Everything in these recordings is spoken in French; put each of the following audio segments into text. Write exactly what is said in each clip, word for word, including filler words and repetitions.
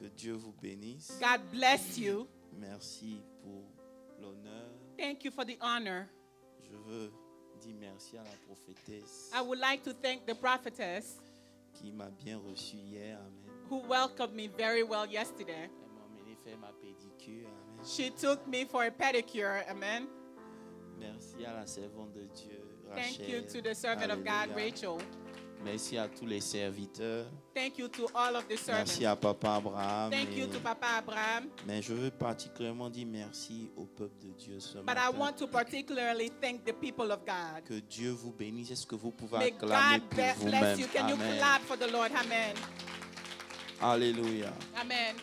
Que Dieu vous bénisse. God bless you. Merci pour l'honneur. Thank you for the honor. Je veux dire merci à la prophétesse I would like to thank the prophetess qui m'a bien reçu hier. Amen. who welcomed me very well yesterday. Elle m'a emmené faire ma pédicure. Amen. She took me for a pedicure. Amen. Merci à la servante de Dieu, Thank Rachel. you to the servant of God, Alléluia. Rachel. Merci à tous les serviteurs. Thank you to all of the servants. Merci à Papa Abraham. Thank you et- to Papa Abraham. Mais je veux particulièrement dire merci au peuple de Dieu ce But I matin. want to particularly thank the people of God. Que Dieu vous bénisse. Est-ce que vous pouvez May acclamer God pour bless vous-même? you. Can you Amen. clap for the Lord? Amen. Alléluia. Amen.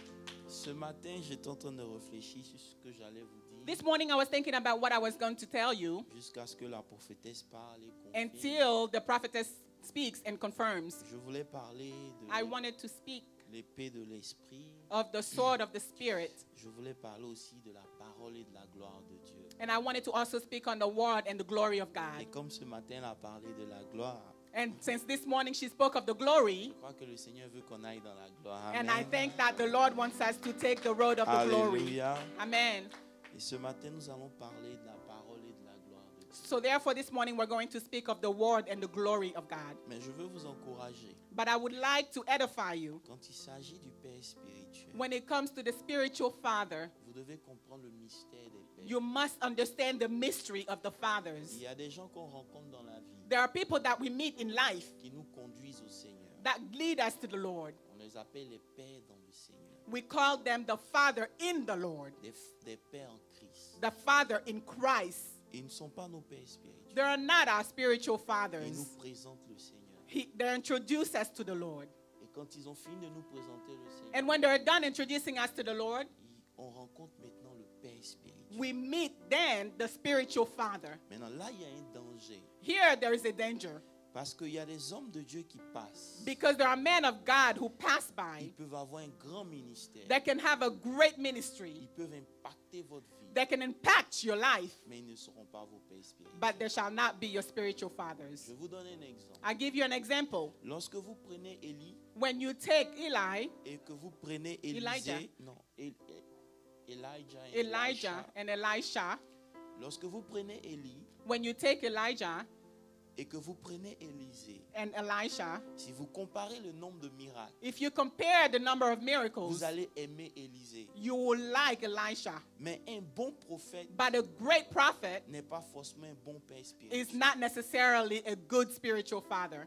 Ce matin, j'étais en train de réfléchir sur ce que j'allais vous dire This morning I was thinking about what I was going to tell you jusqu'à ce que la prophétesse parle et confirme. until the prophetess speaks and confirms. Je voulais parler I de wanted to speak l'épée de l'esprit. of the sword of the Spirit. Je voulais parler aussi de la parole et de la gloire de Dieu. And I wanted to also speak on the word and the glory of Et God. comme ce matin, elle a parlé de la gloire, And since this morning she spoke of the glory, je crois que le Seigneur veut qu'on aille dans la gloire. and I Amen. think that the Lord wants us to take the road of the glory. Alléluia. Amen. Et ce matin, nous allons parler de la parole et de la gloire de Dieu. So therefore this morning we're going to speak of the word and the glory of God. Mais je veux vous encourager. But I would like to edify you. Quand il s'agit du Père spirituel, When it comes to the spiritual father, vous devez comprendre le mystère des pères. you must understand the mystery of the fathers. Il y a des gens qu'on rencontre dans la vie There are people that we meet in life qui nous conduisent au Seigneur. that lead us to the Lord. On les appelle les pères dans le Seigneur. We call them the father in the Lord, Des, des pères en Christ. the father in Christ. Ils ne sont pas nos pères spirituels. They are not our spiritual Ils fathers. nous présentent le Seigneur. He, they introduce us to the Lord. Et quand ils ont fini de nous présenter le Seigneur, And when they're done introducing us to the Lord, ils- on rencontre maintenant le Père spirituel. we meet then the spiritual father. Maintenant, là, il y a un danger. Here there is a danger Parce qu'il y a des hommes de Dieu qui passent. because there are men of God who pass Ils by peuvent avoir un grand ministère. that can have a great ministry, Ils peuvent impacter votre vie. that can impact your life, Mais ils ne seront pas vos pères spirituels. but they shall not be your spiritual fathers. Je vous donne un exemple. I give you an example. Lorsque vous prenez Élie When you take Eli, et que vous prenez Élisée, Elijah. non, El- El- Elijah et Elijah and Elisha, Lorsque vous prenez Élie when you take Elijah et que vous prenez Élisée, and Elisha, si vous comparez le nombre de miracles, if you compare the number of miracles, vous allez aimer Élisée. you will like Elisha. Mais un bon prophète But a great prophet n'est pas forcément un bon père is spirituel. not necessarily a good spiritual father.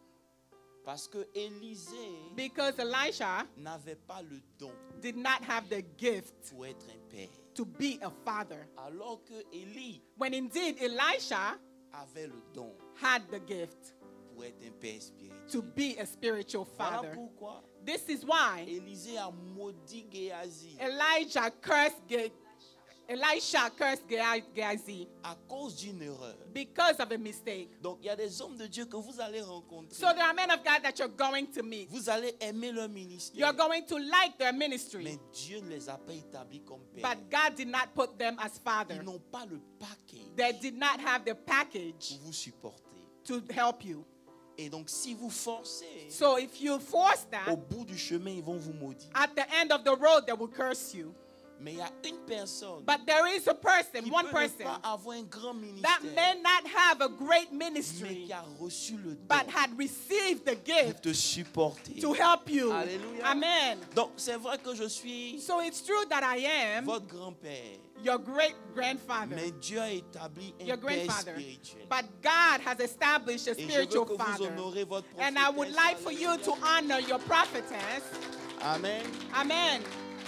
Parce que Élisée Because Elisha n'avait pas le don did not have the gift pour être un père. to be a father. Alors que Élie When indeed Elisha avait le don had the gift pour être un père spirituel. to be a spiritual Voilà father. pourquoi This is why Élisée a maudit Géasi Elijah cursed Ge- Elisha cursed Ge- Gehazi à cause d'une erreur. because of a mistake. Donc il y a des hommes de Dieu que vous allez rencontrer. So there are men of God that you're going to meet. Vous allez aimer leur ministère. You're going to like their ministry. Mais Dieu ne les a pas établis comme pères. But God did not put them as father. Ils n'ont pas le paquet They did not have the package pour vous supporter. to help you. Et donc si vous forcez, So if you force au that, bout du chemin, ils vont vous maudire. at the end of the road, they will curse you. Mais il y a une personne But there is a person, qui one peut person, ne pas avoir un grand that ministère, may not have a great mais ministry, qui a reçu le don but had received the pour gift te supporter. to help you. Alléluia. Amen. Donc c'est vrai que je suis So it's true that I am votre grand-père, your great grandfather, mais Dieu a établi un your père grandfather. spirituel. But God has established a Et je veux spiritual que vous father. honorez votre And I would prophétesse. like for you to Alléluia. honor your prophetess. Amen. Amen.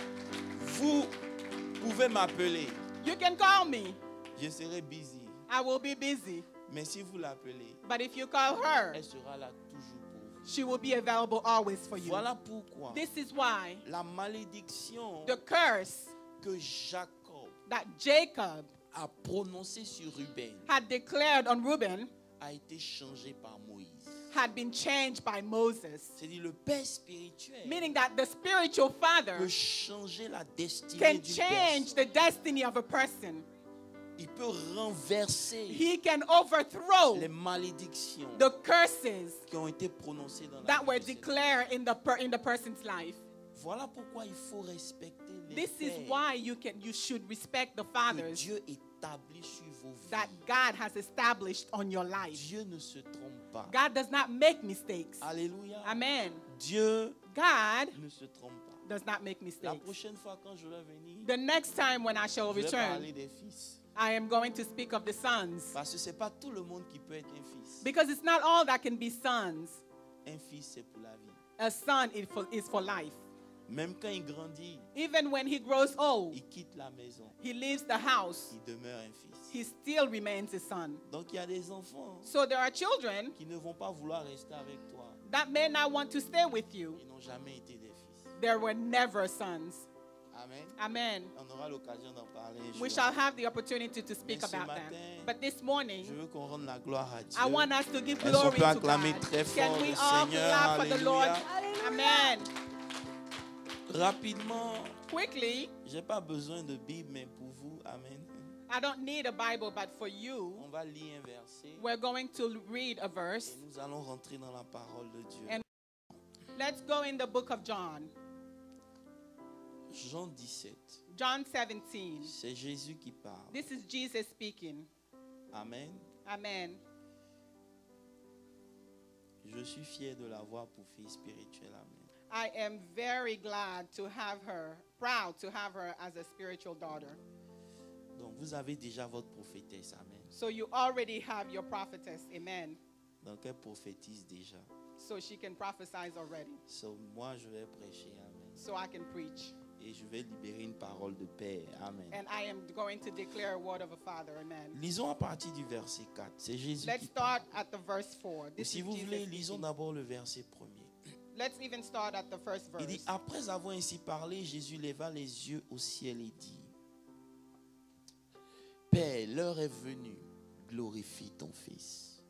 Vous pouvez m'appeler. You can call me. Je serai busy. I will be busy. Mais si vous l'appelez, But if you call her, elle sera là toujours pour vous. she will be available always for you. Voilà pourquoi This is why la malédiction the curse que Jacob that Jacob a prononcée sur Ruben had declared on Reuben a été changée par Moïse. had been changed by Moses. C'est-à-dire le père spirituel Meaning that the spiritual father peut changer la destinée can d'une change personne. the destiny of a person. Il peut renverser He can overthrow les malédictions the curses qui ont été prononcées dans la that vie were de cette declared in the, per, in the person's life. personne. Voilà pourquoi il faut respecter les This is pères why you can you should respect the que fathers Dieu établit sur vos vies. that God has established on your life. Dieu ne se trompe pas. God does not make mistakes. Alléluia. Amen. Dieu God ne se trompe pas. does not make La mistakes. prochaine fois quand je vais venir, The next time when I shall je vais return, parler des fils. I am going to speak of the sons. Parce que ce n'est pas tout le monde qui peut être un fils. Because it's not all that can be sons. Un fils, c'est pour la vie. A son is for, is for life. Même quand il grandit, Even when he grows old, il quitte la maison. he leaves the house, Il demeure un fils. he still remains a son. Donc il y a des enfants So there are children qui ne vont pas vouloir rester avec toi. that may not want to stay with you. Ils n'ont jamais été des fils. There were never sons. Amen. Amen. On aura l'occasion d'en parler un We jour. shall have the opportunity to speak Mais ce about that. matin, But this morning, Je veux qu'on rende la gloire à Dieu. I want us to give Est-ce qu'on glory peut to acclamer God. très Can fort we le all Seigneur? clap for the Lord? Alléluia. Amen. Rapidement, Quickly, j'ai pas besoin de Bible, mais pour vous, Amen. I don't need a Bible, but for you, On va lire un verset we're going to read a verse. et nous allons rentrer dans la parole de Dieu. And let's go in the book of John. Jean dix-sept. John seventeen. C'est Jésus qui parle. This is Jesus speaking. Amen. Amen. Je suis fier de l'avoir pour fille spirituelle. Amen. I am very glad to have her, proud to have her as a spiritual daughter. Donc vous avez déjà votre prophétesse. Amen. So you already have your prophetess. Amen. Donc elle prophétise déjà. So she can prophesy already. So, moi je vais prêcher. Amen. So I can preach. Et je vais libérer une parole de paix. Amen. And I am going to declare a word of a father. Amen. Lisons à partir du verset quatre. C'est Jésus Let's qui start parle. at the verse four. Ou This si is vous Jesus voulez, lisons speaking. d'abord le verset premier. Let's even start at the first Il dit, verse. après avoir ainsi parlé, Jésus leva les yeux au ciel et dit, Père, l'heure est venue, glorifie ton Fils.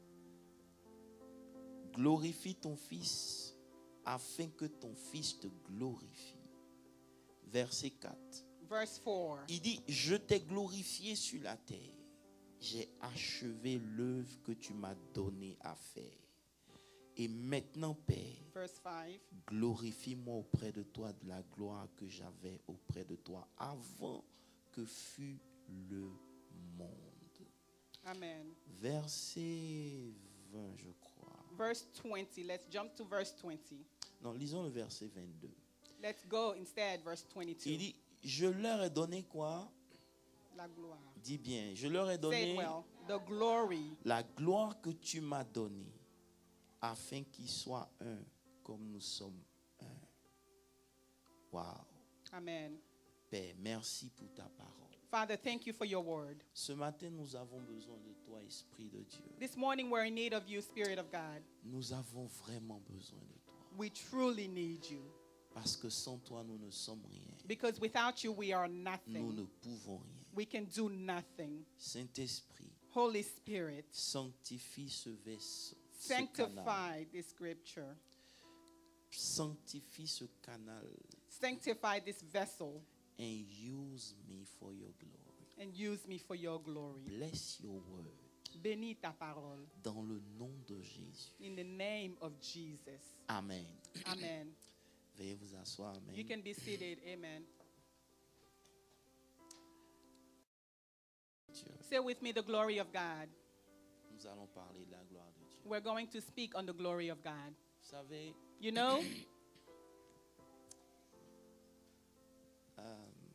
Glorifie ton Fils, afin que ton Fils te glorifie. Verset quatre. Verse four. Il dit, je t'ai glorifié sur la terre. J'ai achevé l'œuvre que tu m'as donnée à faire. Et maintenant, Père, Verse five. glorifie-moi auprès de toi de la gloire que j'avais auprès de toi avant que fût le monde. Amen. Verset vingt, je crois. Verse twenty. Let's jump to verse twenty. Non, lisons le verset vingt-deux. Let's go instead, verse Il twenty-two. dit, je leur ai donné quoi? La gloire. Dis bien, je leur ai Say donné it well. The glory la gloire que tu m'as donnée, afin qu'ils soient un comme nous sommes un. Wow. Amen. Père, merci pour ta parole. Father, thank you for your word. Ce matin, nous avons besoin de toi, Esprit de Dieu. This morning we're in need of you, Spirit of God. Nous avons vraiment besoin de toi. We truly need you. Parce que sans toi, nous ne sommes rien. Because without you, we are Nous nothing. ne pouvons rien. We can do nothing. Saint-Esprit, Holy Spirit, sanctifie ce vaisseau. Ce canal. sanctify this scripture. Sanctifie ce canal. Sanctify this vessel And use me for your glory. and use me for your glory. Bless your word. Bénis ta parole. Dans le nom de Jésus. In the name of Jesus. Amen. Amen. Veuillez vous asseoir. Amen. You can be seated. Amen. Dieu. Say with me the glory of God. Nous allons parler de la gloire de Dieu. We're going to speak on the glory of God. Vous savez, You know, euh,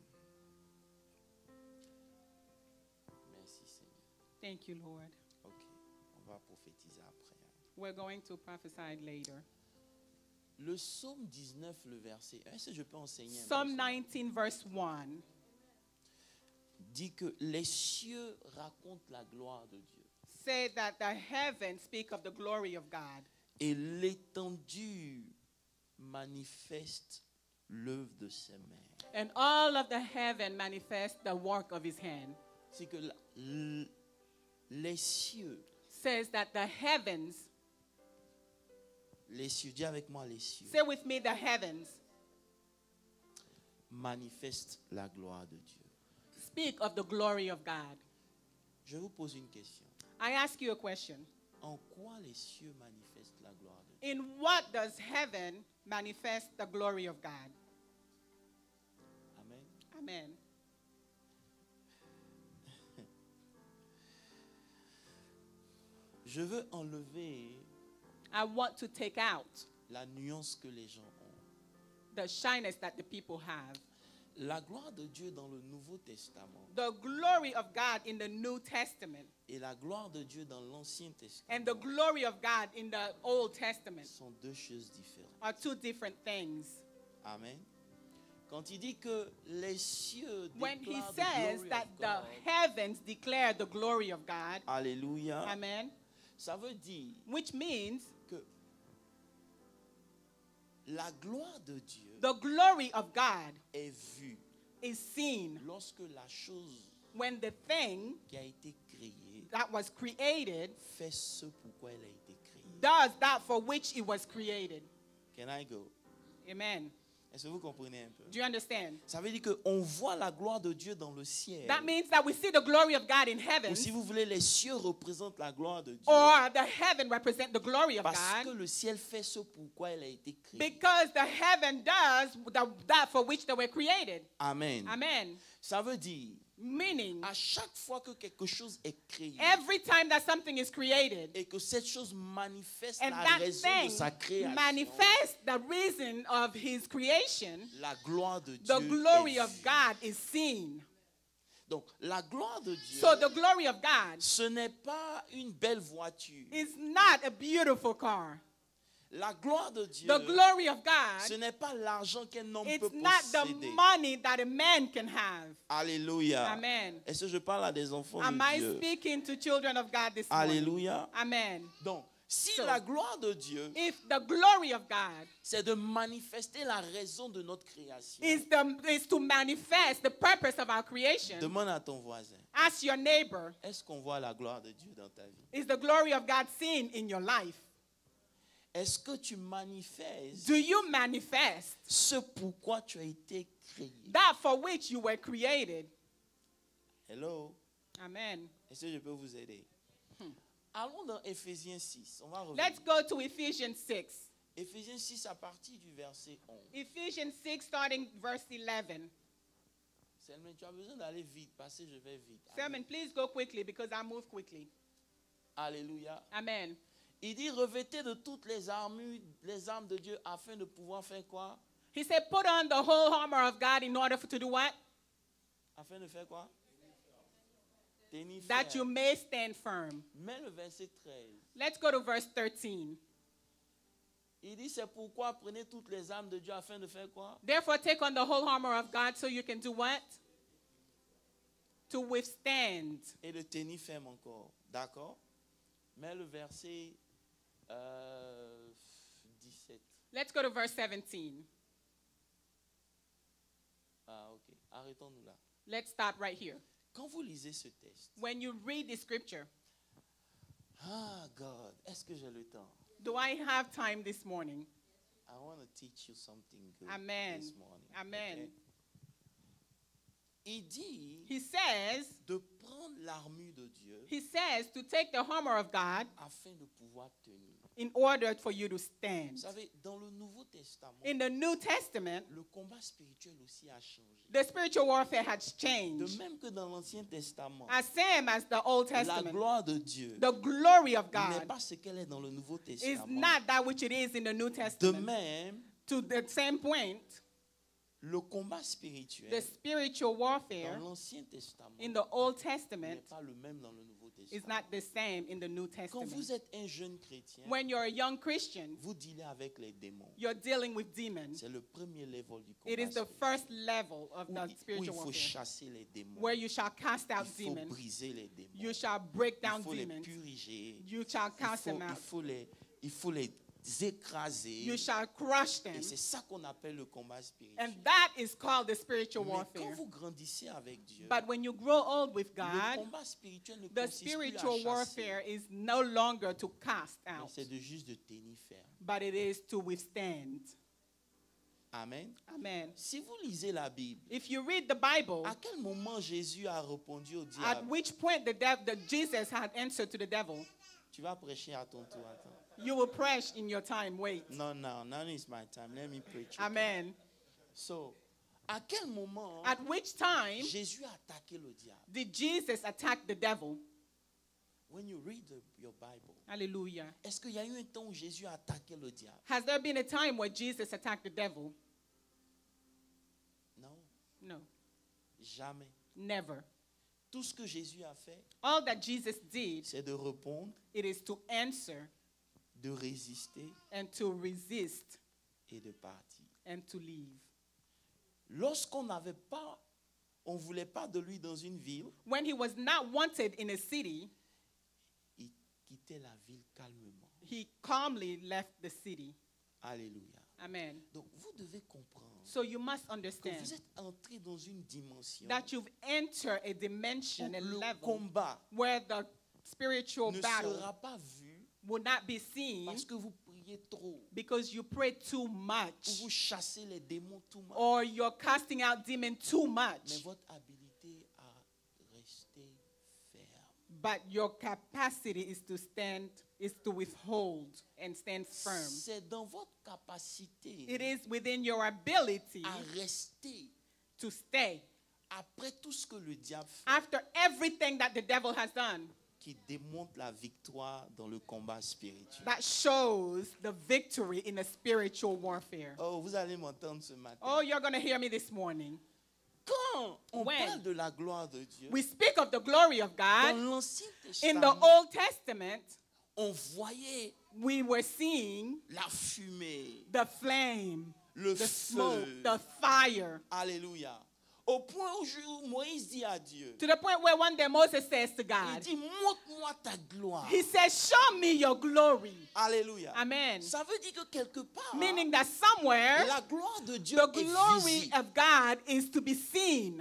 merci Seigneur. thank you, Lord. Ok, on va prophétiser après. We're going to prophesy later. Le psaume dix-neuf, le verset un, est-ce que je peux enseigner un peu Psalm ça? nineteen, verse one, Dit que les cieux racontent la gloire de Dieu say that the heavens speak of the glory of God, et l'étendue manifeste l'œuvre de ses mains. and all of the heaven manifest the work of his hand. C'est que la- l- les cieux, Says that the heavens, les cieux, dis avec moi les cieux, say with me the heavens, manifestent la gloire de Dieu. speak of the glory of God. Je vous pose une question. I ask you a question. En quoi les cieux manifestent la gloire de Dieu? In what does heaven manifest the glory of God? Amen. Je veux enlever I want to take out la nuance que les gens ont. the shyness that the people have. La gloire de Dieu dans le Nouveau Testament The glory of God in the New Testament et la gloire de Dieu dans l'Ancien and the Testament glory of God in the Old Testament sont deux choses différentes. are two different things. Amen. Quand il dit que les cieux When he déclarent the says glory that of the God, heavens declare the glory of God, alléluia, amen, ça veut dire which means que la gloire de Dieu the glory of God est vue is seen lorsque la chose when the thing qui a été créée that was created fait ce pourquoi elle a été créée. does that for which it was created. Can I go? Amen. Est-ce que vous comprenez un peu? Do you understand? Ça veut dire qu'on voit la gloire de Dieu dans le ciel. That means that we see the glory of God in Ou heaven, si vous voulez, les cieux représentent la gloire de Dieu. or the heaven represent the glory of Parce que God, le ciel fait ce pourquoi elle a été créée. because the heaven does the, that for which they were created. Amen. Amen. Ça veut dire, Meaning, à chaque fois que quelque chose est créé every time that something is created, et que cette chose manifeste and la that raison thing de sa création, manifests the reason of his creation, la gloire de Dieu the glory est of vue. God is seen. Donc, la gloire de Dieu, So the glory of God ce n'est pas une belle voiture. is not a beautiful car. La gloire de Dieu, The glory of ce God, n'est pas l'argent qu'un homme it's peut not the posséder. money that a man can have. Alléluia. Amen. Est-ce que je parle à des enfants Am de I Dieu? speaking to children of God this morning? Alléluia. Amen. Donc, si So, la gloire de Dieu, If the glory of God c'est de manifester la raison de notre création, is, the, is to manifest the purpose of our creation, demande à ton voisin, ask your neighbor, est-ce qu'on voit la gloire de Dieu dans ta vie? is the glory of God seen in your life? Est-ce que tu manifestes Do you manifest ce pourquoi tu as été créé? that for which you were created? Hello? Amen. Est-ce que je peux vous aider? Allons dans Éphésiens six. On va revenir. Let's go to Ephesians six. Éphésiens six à partir du verset onze. Ephesians six, starting verse eleven. Selman, tu as besoin d'aller vite parce que je vais vite. Sermon, please go quickly because I move quickly. Alléluia. Amen. Il dit, revêtez de toutes les armes, les armes de Dieu afin de pouvoir faire quoi? He said, put on the whole armor of God in order for, to do what? Afin de faire quoi? Tenir That you ferme. may stand firm. Mais le verset treize. Let's go to verse thirteen. Il dit, c'est pourquoi prenez toutes les armes de Dieu afin de faire quoi? Therefore, take on the whole armor of God so you can do what? To withstand. Et de tenir ferme encore. D'accord? Mais le verset euh, dix-sept. Let's go to verse seventeen. Ah, ok. Arrêtons-nous là. Let's stop right here. Quand vous lisez ce texte, When you read the scripture, ah, God, est-ce que j'ai le temps? do I have time this morning? I want to teach you something good Amen. this morning. Amen. Okay? Il dit He says, de prendre l'armure de Dieu he says to take the armor of God afin de pouvoir tenir. in order for you to Vous stand. savez, dans le Nouveau Testament, In the New Testament, le combat spirituel aussi a changé. the spiritual warfare has De changed. même que dans l'Ancien Testament, As same as the Old la Testament, gloire de Dieu the glory of n'est God pas ce qu'elle est dans le Nouveau is Testament. not that which it is in the New De Testament. même, To the same point, le combat spirituel the spiritual dans warfare l'Ancien Testament in the Old n'est Testament pas le même dans le Nouveau is Testament. not the same in the New Quand Testament. vous êtes un jeune chrétien, When you're a young Christian, vous dealez avec les démons. you're dealing with demons. C'est le premier level du combat It is the spirituel. first level of Où, the il- où il spiritual faut warfare, chasser les démons. where you shall cast out Il faut demons. briser les démons. You shall break Il down faut les demons. puriger. You shall Il cast faut, them il out. faut les, il faut les écraser. You shall crush them. Et c'est ça qu'on appelle le combat spirituel. And that is called the spiritual Mais quand warfare. vous grandissez avec Dieu, But when you grow old with le God, combat spirituel ne the consiste plus à spiritual warfare chasser, is no longer to cast mais out, c'est de juste de tenir ferme. but it is to withstand. Amen. Amen. Si vous lisez la Bible, If you read the Bible, à quel moment Jésus a répondu au at diable? which point the, dev- the Jesus had answered to the devil, Tu vas prêcher à ton tour. Attends. you will preach in your time. Wait. No, no, now is my time. Let me preach. okay? Amen. So, À quel moment At which time Jésus a attaqué le diable? did Jesus attack the devil? When you read the- your Bible, Hallelujah. est-ce qu'il y a eu un temps où Jésus a attaqué le diable? Has there been a time where Jesus attacked the devil? Non, No, jamais. never. Tout ce que Jésus a fait, All that Jesus did, c'est de répondre, it is to answer de résister and to resist et de partir. and to leave. Lorsqu'on n'avait pas, on ne voulait pas de lui dans une ville, When he was not wanted in a city, il quittait la ville calmement. he calmly left the city. Alléluia. Amen. Donc vous devez comprendre So you must que understand vous êtes entré dans une dimension that you've entered a où dimension, a le level combat where the spiritual ne battle sera pas vu will not be seen parce que vous priez trop, because you pray too ou much vous chassez les démons tout mal, or you're casting out demons too mais much, votre habilité à rester ferme. but your capacity is to stand, is to withhold and stand firm. C'est dans votre capacité It is within your ability à rester to stay après tout ce que le diable fait after everything that the devil has done qui démontre la victoire dans le combat spirituel. that shows the victory in a spiritual warfare. Oh, vous allez m'entendre ce matin. Oh, you're going to hear me this morning. Quand on When parle de la gloire de Dieu, We speak of the glory of dans God. l'Ancien In the Testament, Old Testament, on voyait we were seeing la fumée, the flame, le the smoke, feu. the fire. Alléluia. Au point où Moïse dit à Dieu, To the point where one day Moses says to il God, dit, montre-moi ta gloire. he says, show me your glory. Alléluia. Amen. Ça veut dire que quelque part, Meaning that somewhere, la gloire de Dieu the est glory visible. of God is to be seen.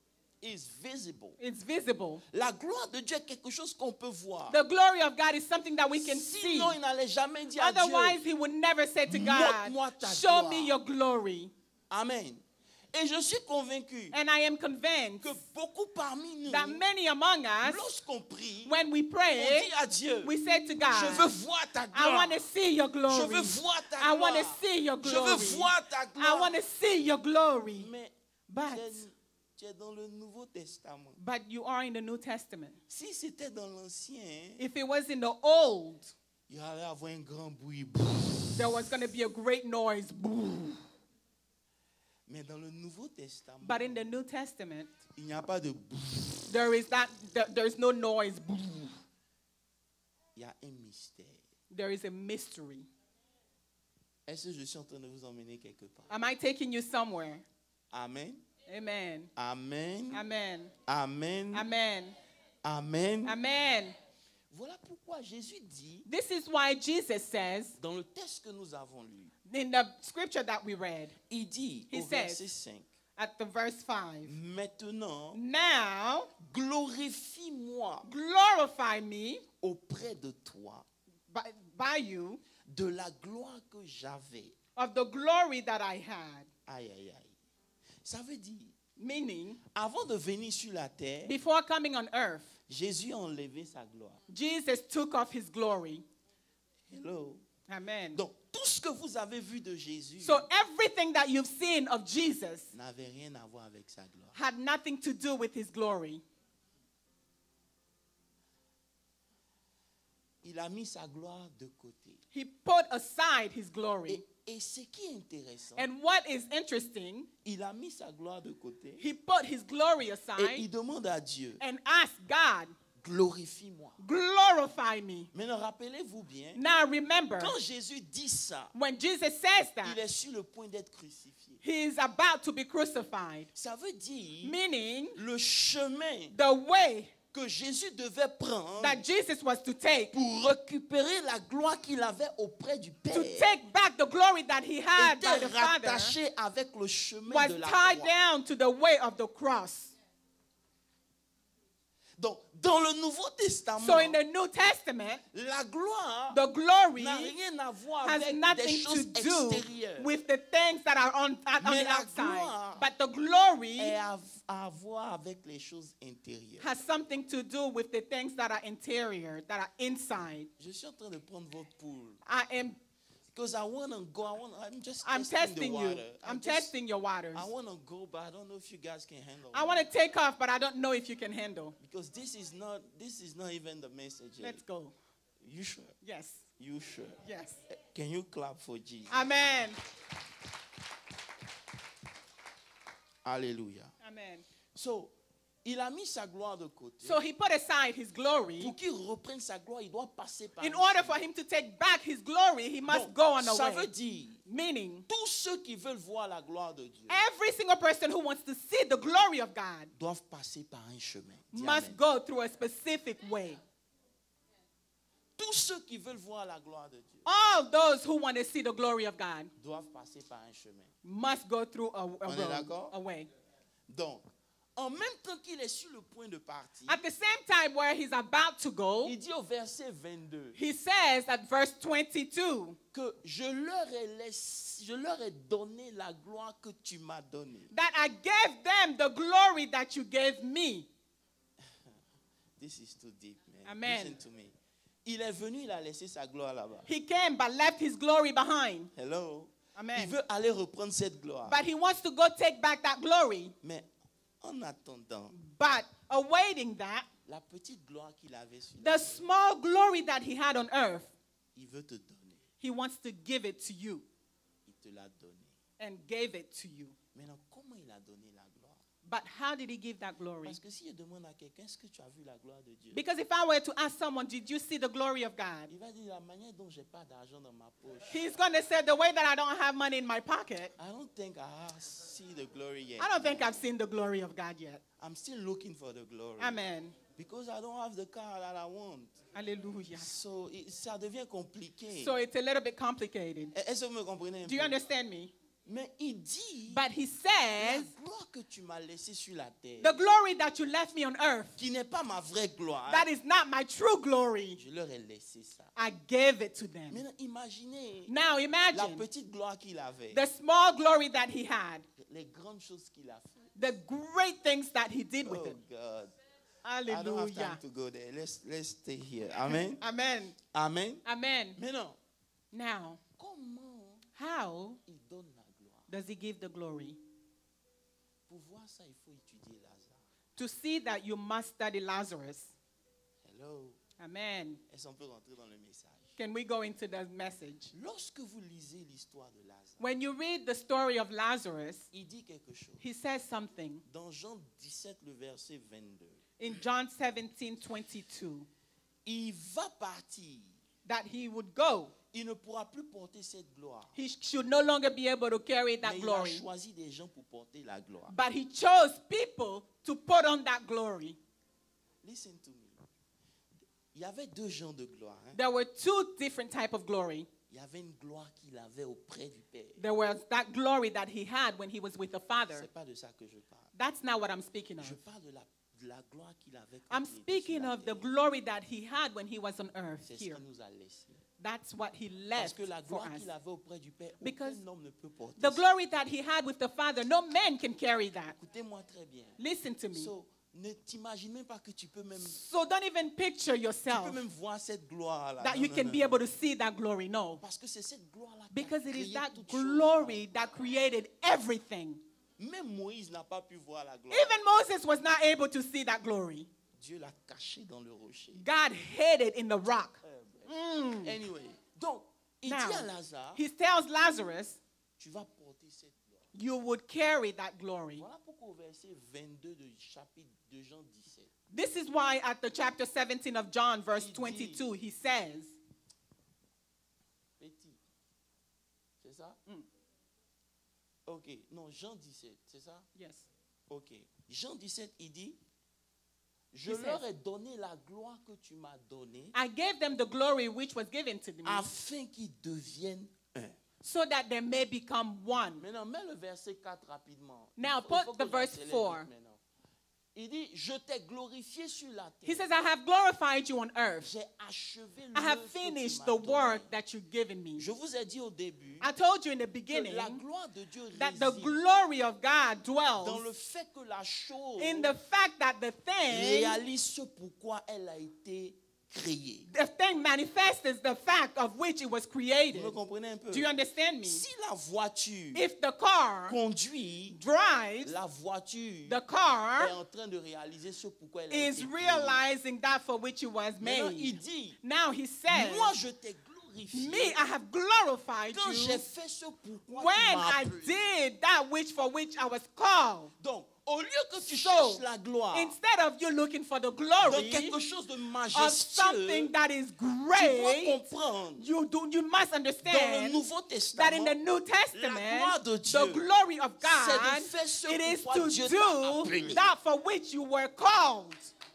Is visible. It's visible. La gloire de Dieu est quelque chose qu'on peut voir. The glory of God is something that we can see. Sinon, il n'allait jamais dire à Otherwise, Dieu, he would never say to montre-moi God, ta show gloire. me your glory. Amen. Et je suis convaincu And I am convinced que beaucoup parmi nous, that many among us, lorsqu'on prie, when we on pray, dit à Dieu, we say to je God, veux voir ta I gloire. want to see your Je glory. veux voir ta I want to gloire. see your Je glory. veux voir ta I gloire. want to see your glory. Mais But, tu es, tu es dans le Nouveau Testament. but you are in the New Testament. Si c'était dans l'Ancien, If it was in the Old, il y allait avoir un grand bruit. there was going to be a great noise. Mais dans le Nouveau Testament, But in the New Testament, il n'y a pas de there is that there, there is no noise. il y a un mystère. There is a mystery. Est-ce que je suis en train de vous emmener quelque part? Am I taking you somewhere? Amen. Amen. Amen. Amen. Amen. Amen. Amen. Amen. Voilà pourquoi Jésus dit, This is why Jesus says dans le texte que nous avons lu, in the scripture that we read il dit He au verset says, cinq, at the verse five, maintenant, now glorifie-moi glorify me auprès de toi by, by you de la gloire que j'avais. of the glory that I had. Aïe, aïe, aïe. Ça veut dire, Meaning, avant de venir sur la terre, before coming on earth, Jésus a enlevé sa gloire. Jesus took off his glory. Hello. Amen. Donc, tout ce que vous avez vu de Jésus So everything that you've seen of Jesus n'avait rien à voir avec sa gloire. had nothing to do with his glory. Il a mis sa gloire de côté. He put aside his glory. Et, et ce qui est intéressant, And what is interesting, il a mis sa gloire de côté he put his glory et il aside demande à Dieu, and asked God, glorifie-moi. glorify me. Maintenant, rappelez-vous bien, Now remember, quand Jésus dit ça, when Jesus says il that, est sur le point d'être crucifié. he is about to be crucified. Ça veut dire Meaning, le chemin the way que Jésus devait prendre that Jesus was to take pour récupérer la gloire qu'il avait auprès du Père to take back the glory that he had by était the Father rattaché avec le chemin was de la tied croix. down to the way of the cross. Donc, dans le Nouveau Testament, So in the New Testament, la gloire the glory n'a rien à voir has avec des nothing choses to do extérieures. with the things that are on, on Mais the la outside. gloire But the glory est à, à voir avec les choses intérieures. has something to do with the things that are interior, that are inside. Je suis en train de prendre votre pouls. I am Because I want to go. I want. I'm just I'm testing, testing the you. water. I'm just- testing your waters. I want to go, but I don't know if you guys can handle I it. want to take off, but I don't know if you can handle. Because this is not. This is not even the message. Let's go. You sure? Yes. You sure? Yes. Can you clap for Jesus? Amen. Alléluia. Amen. So, il a mis sa gloire de côté. So he put aside his glory. Pour qu'il reprenne sa gloire, il doit passer par In un order chemin. for him to take back his glory, he must Donc, go on a ça way. veut dire, Meaning, tous ceux qui veulent voir la gloire de Dieu every single person who wants to see the glory of God doivent passer par un chemin. Dis must amen. go through a specific way. Tous ceux qui veulent voir la gloire de Dieu All those who want to see the glory of God doivent passer par un chemin. must go through a, a On est road, d'accord? a way. Donc, en même temps qu'il est sur le point de partir, At the same time where he's about to go, il dit au verset vingt-deux he says at verse twenty-two que je leur ai laissé, je leur ai donné la gloire que tu m'as donnée. that I gave them the glory that you gave me. This is too deep, man. Amen. Listen to me. Il est venu, il a laissé sa gloire là-bas. He came but left his glory behind. Hello. Amen. Il veut aller reprendre cette gloire. But he wants to go take back that glory. Mais en attendant, But awaiting that, la petite gloire qu'il avait sur the small glory that he had on earth, il veut te donner. he wants to give it to you Il te l'a donné. and gave it to you. Maintenant, comment il a donné la gloire? But how did he give that glory? Parce que si je demande à quelqu'un, est-ce que tu as vu la gloire de Dieu? Because if I were to ask someone, did you see the glory of God? Il va dire la manière dont j'ai pas d'argent dans ma poche. He's going to say the way that I don't have money in my pocket. I don't think I have see the glory yet. I don't think I've seen the glory of God yet. I'm still looking for the glory. Amen. Because I don't have the car that I want. Hallelujah. So, it- ça devient compliqué. So it's a little bit complicated. Est-ce que vous me comprenez un Do you peu? understand me? Mais il dit, But he la says, gloire que tu m'as laissée sur la terre, the glory that you left me on earth, qui n'est pas ma vraie gloire, that is not my true glory. je leur ai laissé ça. I gave it to them. Maintenant, imaginez Now la imagine petite gloire qu'il avait, the small glory that he had, les grandes choses qu'il a fait. the great things that he did with Oh it. God. I don't have Hallelujah. time to go there. Let's, let's stay here. Amen. Amen. Amen. Amen. Maintenant, Now, comment how il donne la gloire? does he give the glory? Pour voir ça, il faut étudier Lazare. To see that you must study Lazarus. Hello. Amen. Est-ce qu'on peut rentrer dans le message? Can we go into the message? Lorsque vous lisez l'histoire de Lazare, When you read the story of Lazarus, il dit quelque chose. he says something Dans Jean dix-sept, le verset vingt-deux, in John seventeen twenty-two il va partir. that he would go. Il ne pourra plus porter cette gloire. He sh- should no longer be able to carry that Mais il a glory. choisi des gens pour porter la gloire. But he chose people to put on that glory. Listen to me. Il y avait deux genres de gloire. hein. There were two different type of glory. Il y avait une gloire qu'il avait auprès du Père. There was that glory that he had when he was with the Father. C'est pas de ça que je parle. That's not what I'm speaking of. Je parle de la, de la gloire qu'il avait. quand I'm il était sur speaking la of the terre. glory that he had when he was on earth C'est ce here. qu'il nous a laissé. That's what he Parce left que la for gloire us. qu'il avait auprès du Père, Because aucun homme ne peut porter. The ça. glory that he had with the Father, no man can carry that. Écoutez-moi très bien. Listen to me. So, ne t'imagine même pas que tu peux même, So don't even picture tu peux yourself même voir cette gloire-là. that Non, you non, can non, be non. able to see that glory. No. Parce que c'est cette gloire-là qui a Because it is créé that toutes choses. glory that created everything. Même Moïse n'a pas pu voir la gloire. Even Moses was not able to see that glory. Dieu l'a caché dans le rocher. God hid it in the rock. Mm. Anyway, donc, il Now, dit à Lazare, he tells Lazarus, tu vas porter cette gloire. you would carry that glory. Voilà pourquoi au verset vingt-deux du chapitre de Jean dix-sept, This is why at the chapter seventeen of John, verse Il dit- twenty-two, he says, petit, c'est ça? Mm. Ok, non, Jean dix-sept, c'est ça? yes, Ok, Jean dix-sept, il dit, je He leur says- ai donné la gloire que tu m'as donnée I gave them the glory which was given to them, afin qu'ils deviennent un. so that they may become one. Maintenant, mets le verset quatre rapidement. Now, Il faut- il put faut the que verse j'accélère four. vite maintenant. Il dit, je t'ai glorifié sur la He terre. says, I have glorified you on earth. J'ai achevé I have l'œuvre que tu finished m'as the donnée. work that you've given me. Je vous ai dit au début I told you in the que beginning la gloire de Dieu that the réside glory of God dans le dwells fait que la chose in the fact that the thing réalise ce pourquoi elle a été créé. The thing manifests is the fact of which it was created. Vous me comprenez un peu? Do you understand me? Si la voiture If the car conduit, drives, la voiture the est car en train de réaliser ce pourquoi elle a is été créée. realizing that for which it was Maintenant, il made. dit, Now he says, moi je t'ai glorifié me, I have glorified quand you j'ai fait ce pourquoi when tu m'as I appelé. did that which for which I was called. Donc, au lieu que tu So, cherches la gloire Instead of you looking for the dans glory quelque chose de of majestueux, something that is tu dois great, comprendre you do you must dans le understand Nouveau that in Testament, the New la Testament, gloire de the Dieu, glory of c'est God, de faire ce it is pourquoi to Dieu t'a do appelé. that for which you were called.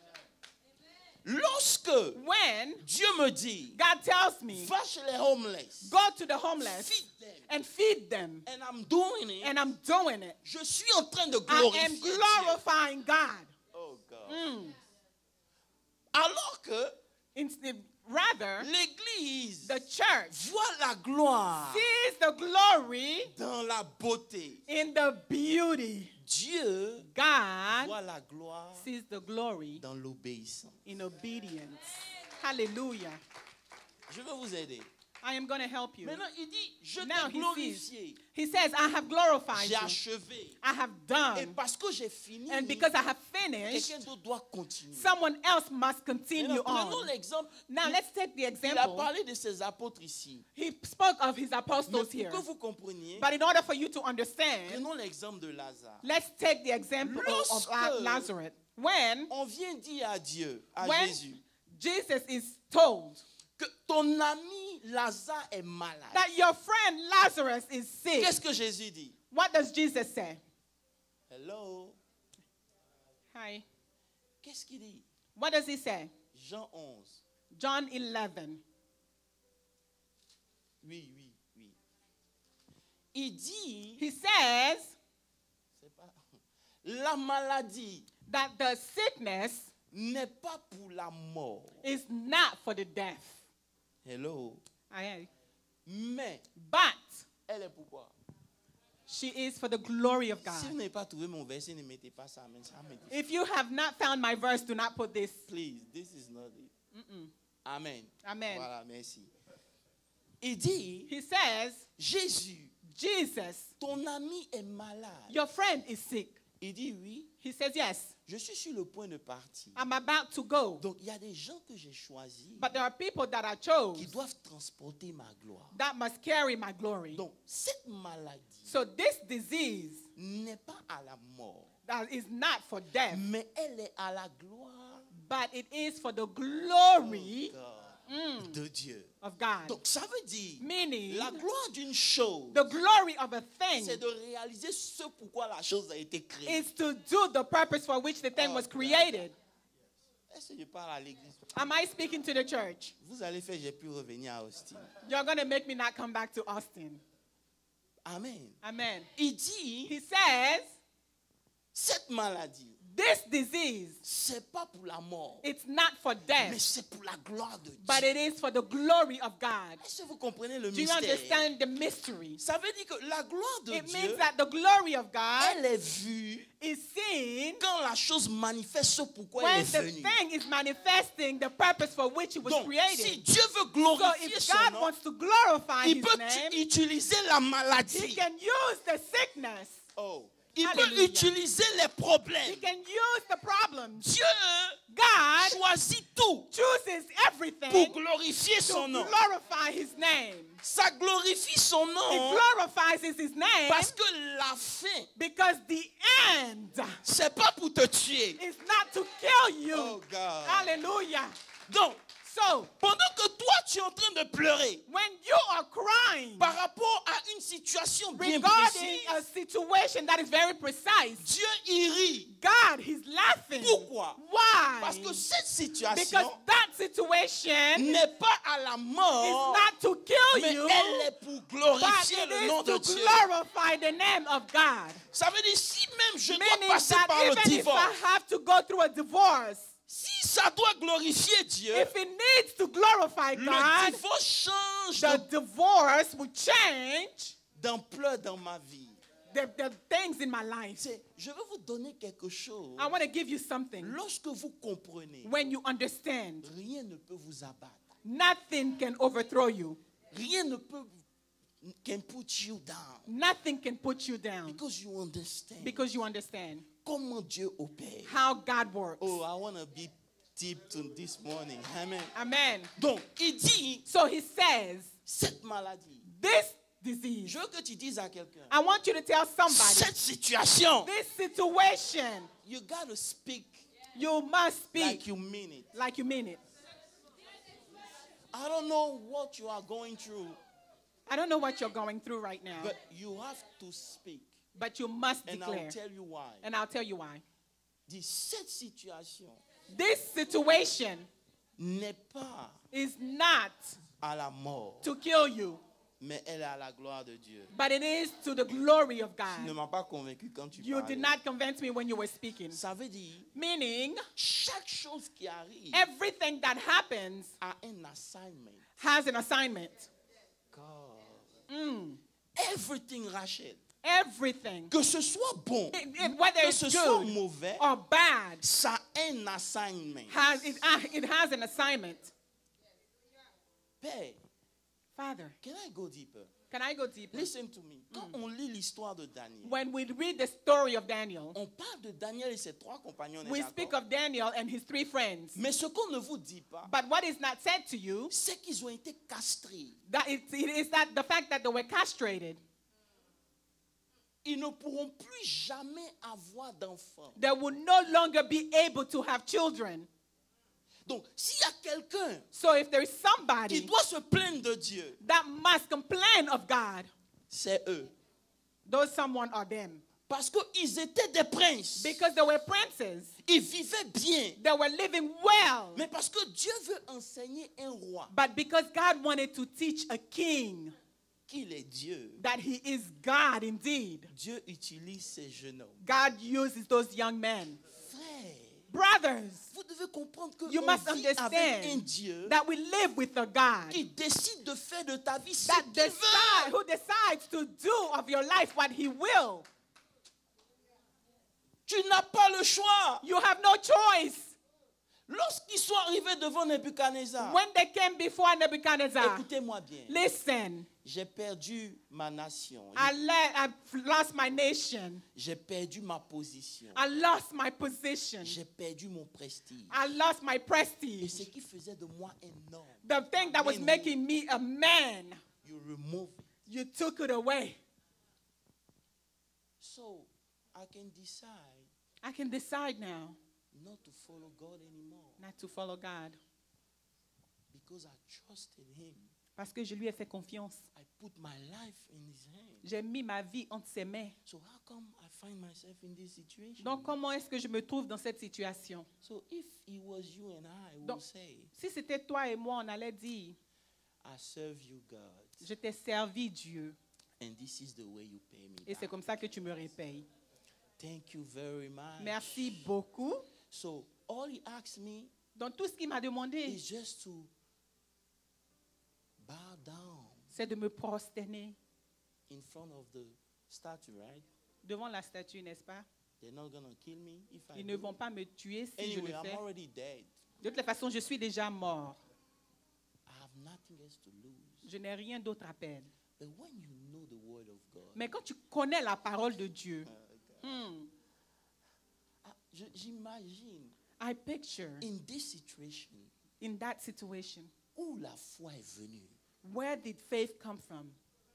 Lorsque When Dieu me dit, God tells me, va chez les homeless, go to the homeless feed them, and feed them, and I'm doing it, and I'm doing it, je suis en train de I glorifier am Dieu. glorifying God. Oh God. Mm. Alors que Instead, rather, l'Église the church voit la gloire sees the glory dans la beauté. in the beauty. Dieu God voit la gloire sees the glory dans l'obéissance. in obedience. Hallelujah. Je veux vous aider. I am going to help you. Maintenant, il dit, je Now t'ai he glorifié. He says, I have glorified J'ai you. achevé. I have Et done. parce que j'ai fini, And because I have finished, quelqu'un d'autre doit continuer. someone else must continue Maintenant, prenons on. l'exemple. Now Il- let's take the Il a example. parlé de ses apôtres ici. He spoke of his Mais apostles pour here. que vous compreniez, But in order for you to understand, prenons l'exemple de Lazare. let's take the example of, of Lorsque- Lazarus. When, On vient dire à Dieu, à when Jésus, Jesus is told que ton ami Lazare est malade. that your friend Lazarus is sick, Qu'est-ce que Jésus dit? what does Jesus say? Hello? Hi. Qu'est-ce qu'il dit? What does he say? Jean onze. John eleven. Oui, oui, oui. Il dit, He says c'est pas, la maladie that the sickness n'est pas pour la mort. is not for the death. Hello? Aye. Mais But elle est pour quoi? she is for the glory of Si God. vous n'avez pas trouvé mon verset, ne mettez pas ça. Mais ça me dit, If you have not found my verse, do not put this. please, this is not it. Mm-mm. Amen. Amen. Voilà, merci. Il dit, He says, Jésus, Jesus, ton ami est malade. your friend is sick. Il dit, oui, He says, yes, je suis sur le point de partir. I'm about to go. Donc, il y a des gens que j'ai choisis But there are people that I chose qui doivent transporter ma gloire. that must carry my glory. Donc, cette maladie So this disease n'est pas à la mort, that is not for death, mais elle est à la gloire but it is for the glory God, de Dieu. of God. Donc, ça veut dire, Meaning, la gloire d'une chose, the glory of a thing c'est de réaliser ce pourquoi la chose a été créée. is to do the purpose for which the thing Oh, was God. created. Est-ce que je parle à l'église? Am I speaking to the church? Vous allez faire, j'ai pu revenir à Austin. You're going to make me not come back to Austin. Amen. Amen. Il dit, He says, cette maladie, this disease, c'est pas pour la mort, it's not for mais death, c'est pour la gloire de Dieu. but it is for the glory of God. Est-ce que vous comprenez le Do you mystère? understand the mystery? Ça veut dire que la gloire de It Dieu, means that the glory of God elle est vue is seen quand la chose manifeste ce pourquoi when elle est the venue. thing is manifesting the purpose for which it was Donc, created. si Dieu veut So glorifier if son God nom, wants to glorify il his peut name, utiliser la he maladie. can use the sickness. Oh. Il peut Hallelujah. utiliser les He problèmes. can use the problems. Dieu God choisit tout chooses pour everything glorifier to son nom. glorify his name. Ça glorifie son It nom glorifies his name parce que la fin, because the end c'est pas pour te tuer. is not to kill you. Oh God. Hallelujah. Donc, So, pendant que toi tu es en train de pleurer when you are crying par rapport à une situation bien regarding précise, a situation that is very precise, Dieu y rit. God, he's laughing. Pourquoi? Why? Parce que cette Because situation that situation n'est pas à la is mort, not to kill mais you, elle est pour but glorifier it le is nom de to Dieu. glorify the name of God. Ça veut dire si même je dois Meaning passer that par le even if divorce, I have to go through a divorce, si ça doit glorifier Dieu, if it needs to glorify le God, divorce change the de- divorce will change d'ampleur dans ma vie. the, the things in my life. C'est, je veux vous donner quelque chose. I want to give you something. Lorsque vous comprenez, When you understand, rien ne peut vous abattre. nothing can overthrow you. Rien ne peut can put you down. Nothing can put you down Because you understand. because you understand Comment Dieu opère. how God works. Oh, I want to be deep to this morning. Amen. Amen. Donc, il dit, So he says, cette maladie, this disease, je veux que tu dises à quelqu'un, I want you to tell somebody, cette situation, this situation, you got to speak you must speak like you mean it. like you mean it. I don't know what you are going through, I don't know what you're going through right now, but you have to speak. but you must And declare. I'll tell you why. And I'll tell you why. Dis, cette situation This situation n'est pas is not à la mort, to kill you, mais elle est à la gloire de Dieu. but it is to the glory of Tu ne God. m'as pas convaincu quand tu You parlais. did not convince me when you were speaking. Ça veut dire, Meaning, chaque chose qui arrive everything that happens a un assignment. has an assignment. God. Mm. Everything, Rachel. Everything. Que ce soit bon, It- it- whether que it's ce soit good mauvais, or bad, ça a un assignment. has it, uh, it has an assignment. Père, Father, can I go deeper? can I go deeper? Listen to me. Quand on lit l'histoire de Daniel, When we read the story of Daniel, on parle de Daniel et ses trois compagnons. on est we d'accord? speak of Daniel and his three friends. Mais ce qu'on ne vous dit pas, But what is not said to you, c'est qu'ils ont été castrés. that it, it is that the fact that they were castrated. Ils ne pourront plus jamais avoir d'enfants. They will no longer be able to have children. Donc, s'il y a quelqu'un So if there is qui somebody doit se plaindre de Dieu, that must complain of God, c'est eux. those someone are them. Parce qu'ils étaient des princes. Because they were princes. Ils vivaient bien. They were living well. Mais parce que Dieu veut enseigner un roi But because God wanted to teach a king qu'il est Dieu, that he is God indeed, Dieu utilise ces jeunes hommes. God uses those young men. Frère, Brothers, vous devez comprendre que you on must vit avec un understand Dieu that we live with a God qui décide de faire de ta vie ce that qu'il decide, veut. who decides to do of your life what he will. Tu n'as pas le choix. You have no choice. Lorsqu'ils sont arrivés devant Nebuchadnezzar, When they came before Nebuchadnezzar, écoutez-moi bien, listen, j'ai perdu ma nation, I, le- I lost my nation. j'ai perdu ma position, I lost my position. j'ai perdu mon prestige. I lost my Et prestige. ce qui faisait de moi un homme, The thing that was Amen. making me a man, you remove it. you took it away. So I can decide I can decide now not to follow God anymore not to follow God because I trusted Him. parce que je lui ai fait confiance. I put my life in His hands. J'ai mis ma vie entre ses mains. So how come I find myself in this situation? Donc, comment est-ce que je me trouve dans cette situation? So if it was you and I, we Donc, would say, Si c'était toi et moi, on allait dire, I serve you, God, je t'ai servi Dieu and this is the way you pay me et c'est back. comme ça que tu me repayes. Thank you very much. Merci beaucoup. So all He asked me Donc, tout ce qu'il m'a demandé, is just to bow down c'est de me prosterner in front of the statue, right? devant la statue, n'est-ce pas? They're not gonna kill me if I Ils ne do. vont pas me tuer si Anyway, je le I'm fais. already dead. De toute façon, je suis déjà mort. I have nothing else to lose. Je n'ai rien d'autre à perdre. But when you know the word of God, Mais quand tu connais la parole de Dieu, uh, hmm, I- je- j'imagine I picture in this situation in that situation, où la foi est venue. where did faith come from?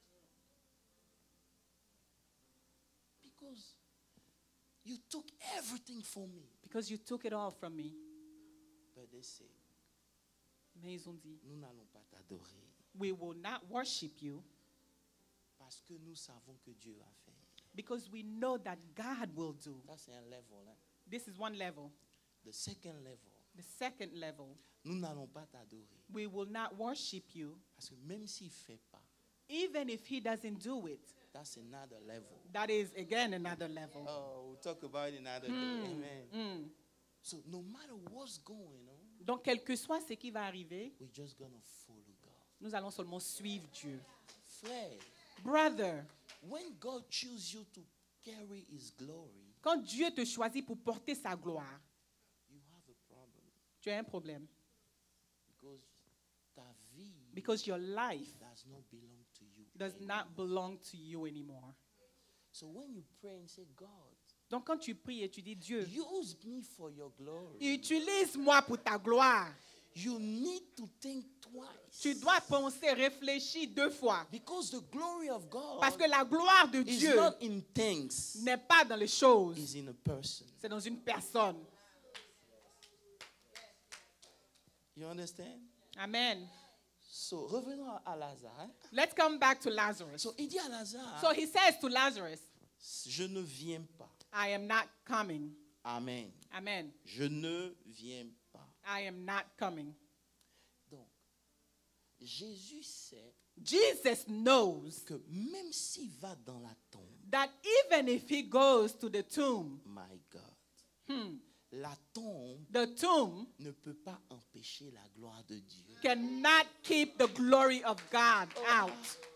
Because you took everything from me. Because you took it all from me. But they say, Mais ils ont dit, nous n'allons pas t'adorer we will not worship you parce que nous savons que Dieu va faire. because we know that God will do. Ça, c'est un level. Hein? This is one level. The second level, The second level, nous n'allons pas t'adorer we will not worship you parce que même s'il ne fait pas, even if he doesn't do it. that's another level. That is, again, another level. Oh, we'll talk about it another day. Mm, Amen. mm. So no matter what's going on, Donc, quel que soit ce qui va arriver, we're just going to follow God. nous allons seulement suivre Dieu. Frère, Brother, when God chooses you to carry his glory, Quand Dieu te choisit pour porter sa gloire, you have a problem. tu as un problème. Because ta vie Because your life does not belong to you. does anymore. not belong to you anymore. So when you pray and say, God, Donc quand tu pries et tu dis, Dieu, use me for your glory, utilise-moi pour ta gloire, you need to think twice. tu dois penser, réfléchir deux fois. Because the glory of God Parce que la gloire de is Dieu not in things, n'est pas dans les choses, it's in a person. c'est dans une personne. You understand? Amen. So, revenons à, à Lazare. Let's come back to Lazarus. So, il dit à Lazare, So he says to Lazarus, je ne viens pas. I am not coming. Amen. Amen. Je ne viens pas. I am not coming. Donc, Jésus sait Jesus knows que même s'il va dans la tombe, that even if he goes to the tomb, my God, hmm, la tombe the tomb ne peut pas empêcher la gloire de Dieu. cannot keep the glory of God out.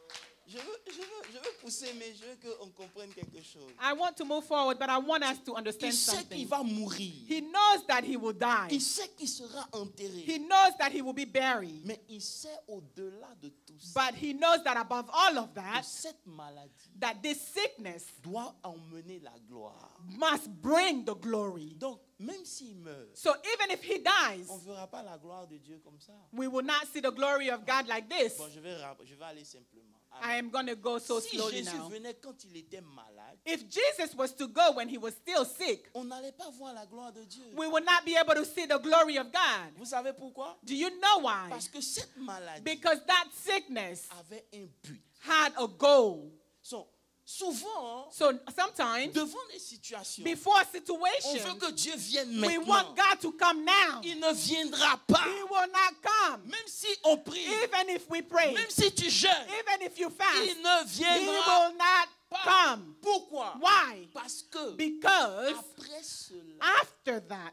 Je veux, je veux, je veux pousser, mais je veux qu'on comprenne quelque chose. I want to move forward, but I want us to Il understand sait qu'il something. va mourir. He knows that he will die. Il sait qu'il sera enterré. He knows that he will be buried. Mais il sait au-delà de tout ça But he knows that above all of que that, cette maladie that this sickness doit emmener la gloire. must bring the glory. Donc, même s'il meurt, So even if he dies, on ne verra pas la gloire de Dieu comme ça. we will not see the glory of God like this. Bon, je vais, rap- je vais aller simplement. I am going to go so Si slowly Jésus now. venait quand il était malade, If Jesus was to go when he was still sick, on n'allait pas voir la gloire de Dieu. we would not be able to see the glory of God. Vous savez pourquoi? Do you know why? Parce que cette maladie Because that sickness avait un but. had a goal. So, souvent, So sometimes, devant des situations, before on veut situations, que Dieu vienne we maintenant. want God to come now. Il ne viendra pas. He will not come. Même si on prie, Even if we pray, même si tu jeûnes, even if you fast, il ne he viendra will not pas. come. Pourquoi? Why? Parce que Because après cela, after that,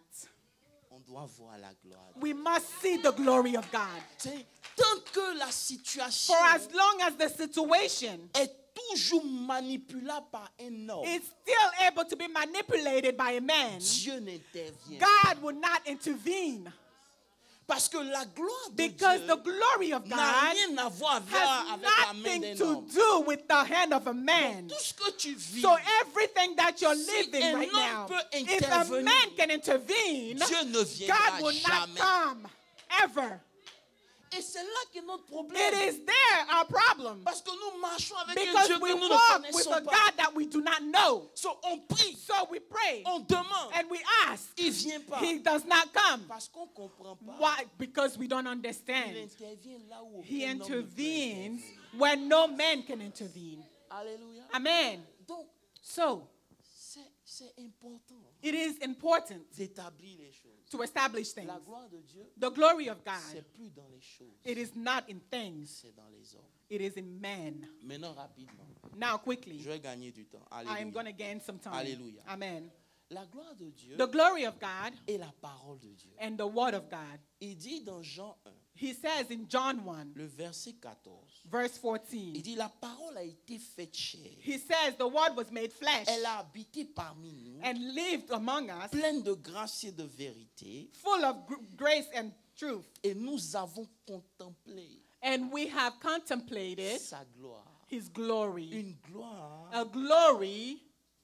on doit voir la gloire. we must see the glory of God. C'est tant que la situation For as long as the situation est toujours manipulable par un homme, is still able to be manipulated by a man, Dieu n'intervient. God will not intervene. Parce que la gloire de Because Dieu the glory of n'a God rien à voir avec has la main nothing d'un to homme. do with the hand of a man. Tout ce que tu vis, So everything that you're Si living un right homme now, peut if a intervenir, man can intervene, Dieu ne God viendra will not jamais. come ever. Et c'est là que notre It problème. is there our problem. Parce que nous marchons avec un Because Dieu we que nous ne walk with connaissons a pas. God that we do not know. So, on prie, So we pray on demande, and we ask. il vient pas. He does not come. Parce qu'on ne comprend pas. Why? Because we don't Il understand. intervient là où He aucun homme ne peut intervenes intervenir. when no man can intervene. Alléluia. Amen. Donc, So c'est, c'est important it is important d'établir les choses. to establish things. La gloire de Dieu, The glory of God, c'est plus dans les choses, it is not in things, c'est dans les hommes. it is in man. Maintenant, rapidement, Now, quickly, je vais gagner du temps. I am Alléluia. going to gain some time. Alléluia. Amen. La gloire de Dieu The glory of God est la parole de Dieu. and the word of God. Il dit dans Jean un, He says in John one, le verset quatorze, verse il fourteen, dit la parole a été faite chair. he says the word was made flesh Elle a habité parmi nous, and lived among us, pleine de grâce et de vérité, full of gr- grace and truth. et nous avons contemplé And we have contemplated sa gloire. his glory, Une gloire a glory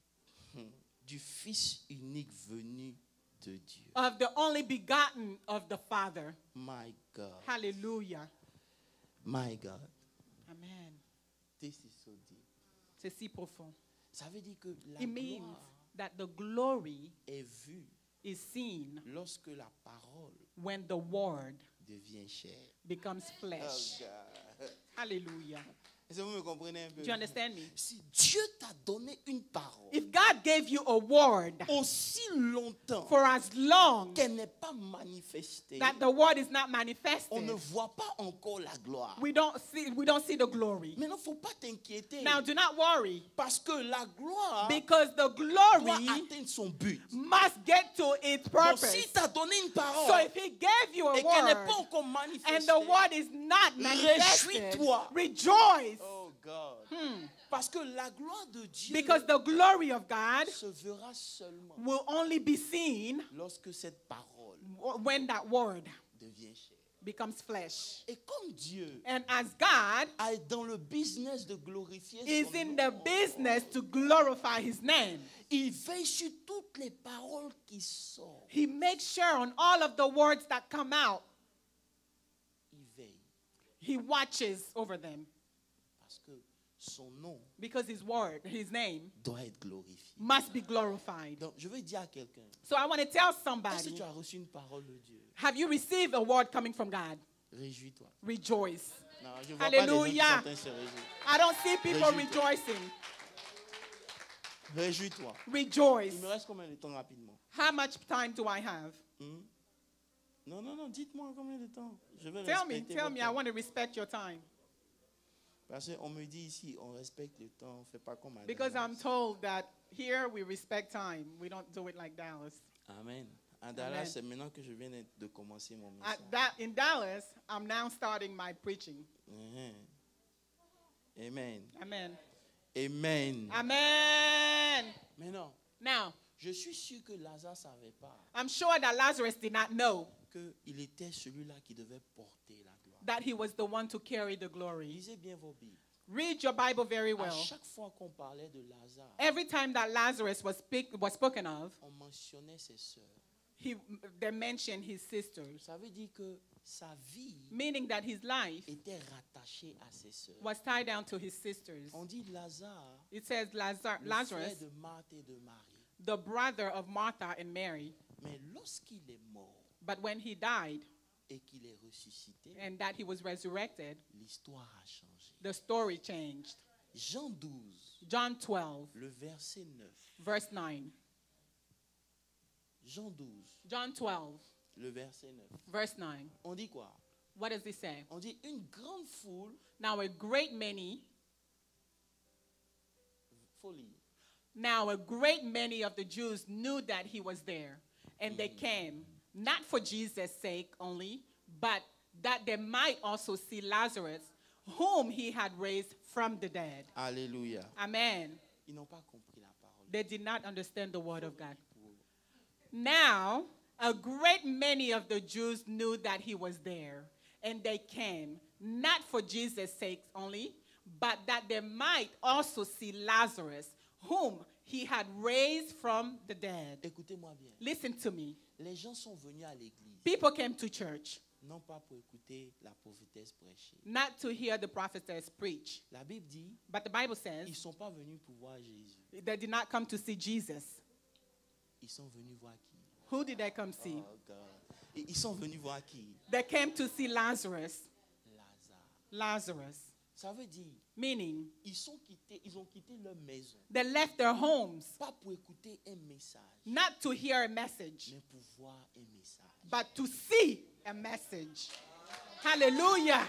du Fils unique venu de Dieu. of the only begotten of the Father. My God. Hallelujah. My God. Amen. This is so deep. C'est si profond. Ça veut dire que la It means gloire that the glory est vue is seen lorsque la parole when the word devient chair. becomes flesh. Oh God. Hallelujah. Est-ce que vous me comprenez un peu? Do you understand me? Si Dieu t'a donné une parole If God gave you a word aussi longtemps for as long qu'elle n'est pas manifestée, that the word is not on ne manifested, voit pas encore la gloire. we don't see we don't see the glory. Mais il ne faut pas t'inquiéter. Now do not worry, Parce que la gloire because the doit glory atteindre son but. must get to its Donc, purpose. si tu as donné une So parole if he gave you a et qu'elle n'est word pas encore manifestée, and the word is not manifested, réjouis-toi. rejoice. Oh God. Parce que la gloire de Dieu Because the glory of God se verra seulement will only be seen lorsque cette parole when that word devient chair. becomes flesh. Et comme Dieu And as God est dans le business de glorifier is son in nom, the business to glorify his name, il veille sur toutes les paroles qui sortent. he makes sure on all of the words that come out, Il veille he watches over them. parce que son nom Because his word, his name, doit être glorifié. must be glorified. Donc, je veux dire à quelqu'un, So I want to tell est-ce que somebody, tu as reçu une parole de Dieu? have you received a word coming from God? Réjouis-toi. Rejoice. Non, je vois pas les gens qui Hallelujah. sont en train de se réjouir. I don't see people Réjouis-toi. rejoicing. Réjouis-toi. Rejoice. Il me reste combien de temps rapidement? How much time do I have? Hmm? Non, non, non, dites-moi combien de temps. Je vais Tell me, respecter tell votre me. I temps. want to respect your time. Parce qu'on me dit ici, on respecte le temps, on ne fait pas comme à Because I'm Dallas. told that here we respect time. We don't do it like Dallas. Amen. À Dallas, c'est maintenant que je viens de de commencer mon At message. that, in Dallas, I'm now starting my preaching. Mhm. Amen. Amen. Amen. Amen. Maintenant, Now, je suis sûr que Lazare ne savait pas I'm sure that Lazarus did not know qu'il était celui-là qui devait porter la gloire. that he was the one to carry the glory. Lisez bien vos Bibles. Read your Bible very À well. chaque fois qu'on parlait de Lazare, Every time that Lazarus was, speak, was spoken of, on mentionnait ses sœurs. he, they mentioned his sisters, Ça veut dire que sa vie meaning that his life était rattachée à ses sœurs. was tied down to his sisters. On dit Lazare, It says Lazar, le frère Lazarus, de Marthe et de Marie. the brother of Martha and Mary. Mais lorsqu'il est mort But when he died et qu'il est ressuscité, and that he was resurrected, l'histoire a changé. the story changed. Jean douze, John twelve, le verset neuf. verse nine. Jean douze, John twelve, le verset neuf. verse nine. On dit quoi? What does he say? On dit une grande foule, Now a great many, folie. now a great many of the Jews knew that he was there, and they came, not for Jesus' sake only, but that they might also see Lazarus, whom he had raised from the dead. Alléluia. Amen. Ils n'ont pas compris la parole. They did not understand the word of God. Now, a great many of the Jews knew that he was there, and they came, not for Jesus' sake only, but that they might also see Lazarus, whom he had raised from the dead. Écoutez-moi bien. Listen to me. Les gens sont venus à l'église, People came to church, non pas pour écouter la prophétesse prêcher. not to hear the prophetess preach, La Bible dit, but the Bible ils ne says sont pas venus pour voir Jésus. they did not come to see Jesus. Ils sont venus voir qui? Who did they come see? Oh God. Et ils sont venus voir qui? They came to see Lazarus. Lazare. Lazarus. Ça veut dire, Meaning, ils, sont quittés, ils ont quitté leur maison, they left their homes pas pour écouter un message, not to hear a message, mais pour voir un message. but to see a message. Hallelujah.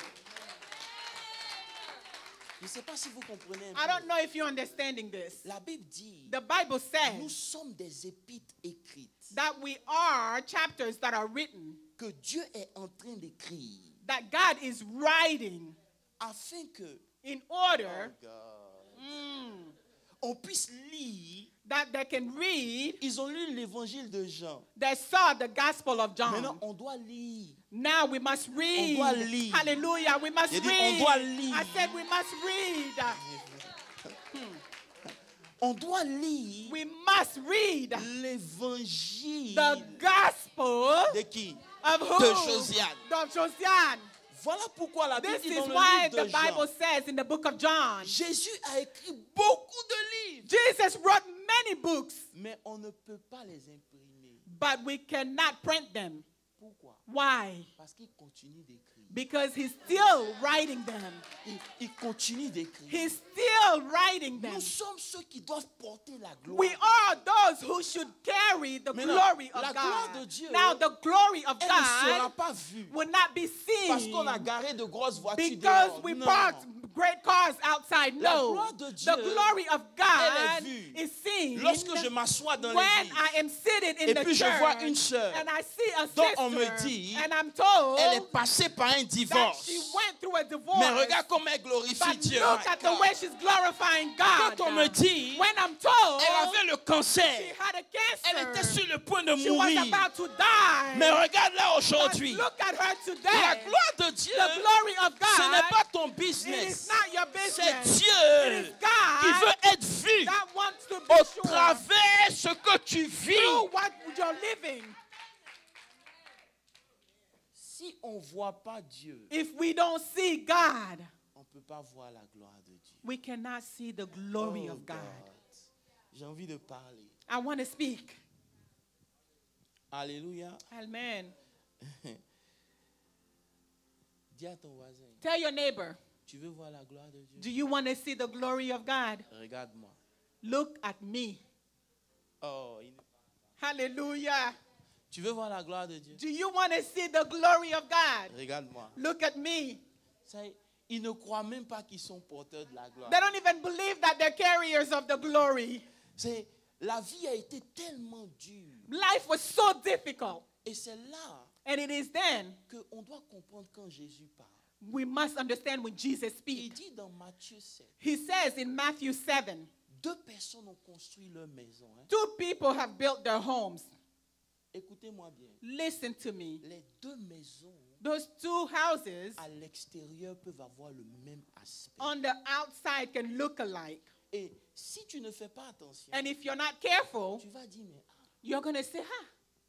Je ne sais pas si vous comprenez un I peu. don't know if you're understanding this. La Bible dit, The Bible nous says sommes des épîtres écrites that we are chapters that are written, que Dieu est en train d'écrire that God is writing afin que in order oh God, mm, on puisse lire. that they can read. Ils ont lu l'évangile de Jean. They saw the Gospel of Maintenant, John. on doit lire. Now we must read. doit lire. Hallelujah. We must J'ai dit, read. on doit lire. I said we must read. On doit lire We must read l'évangile the Gospel de qui? of who? De Josiane. Of Josiane. Voilà pourquoi la Bible This dit is dans le why livre the de Jean, Bible says in the book of John, Jésus a écrit beaucoup de livres, Jesus wrote many books, mais on ne peut pas les imprimer. but we cannot print them. Pourquoi? Why? Parce qu'il continue d'écrire. Because he's still writing them. Il, il continue d'écrire. He's still writing them. Nous sommes ceux qui doivent porter la gloire. We are those who should carry the Maintenant, glory of la God. gloire de Dieu, Now the glory of Elle ne sera God pas vue will not be parce seen qu'on a garé de grosses voitures because dehors. we Non. parked great cars outside. La No. gloire de Dieu, The glory of elle God est vue is seen lorsque je m'assois dans when l'église. I am seated in Et the puis je church vois une sœur and I see a dont sister on me dit, and I'm told Elle est passée par un that divorce. she went through a divorce. Mais regarde comment elle glorifie But Dieu. look My at the God. way she's glorifying God. Quand on me dit, When I'm told Elle avait le she cancer. had a Elle était cancer, sur le point de she was mourir. about to die. Mais regarde là But aujourd'hui. look at her La today. gloire de Dieu, The glory of ce n'est God, pas ton it business. is not your C'est business. It Dieu is God qui veut être vu that wants to be au sure travers de ce que tu vis. through what you're living. Si on ne voit pas Dieu, If we don't see God, on ne peut pas voir la gloire de Dieu. we cannot see the glory Oh of God. J'ai envie de parler. I want to speak. Alléluia. Amen. Dis à ton voisin, Tell your neighbor, tu veux voir la gloire de Dieu? do you want to see the glory of God? Regarde-moi. Look at me. Oh, il- Hallelujah. tu veux voir la gloire de Dieu? Do you want to see the glory of God? Regarde-moi. Look at me. Ça y est, ils ne croient même pas qu'ils sont porteurs de la gloire. They don't even believe that they're carriers of the glory. C'est, la vie a été tellement dure. Life was so difficult. Et c'est là And it is then qu'on doit comprendre quand Jésus parle. we must understand when Jesus Il speaks. dit dans Matthieu sept, He says in Matthew seven, deux personnes ont construit leur maison. Hein. two people have built their homes. Écoutez-moi bien. Listen to me. Les deux maisons Those two houses à l'extérieur peuvent avoir le même aspect. on the outside can look alike. Et si tu ne fais pas attention, And if you're not careful, tu vas dire, mais ah, you're going to say, ha,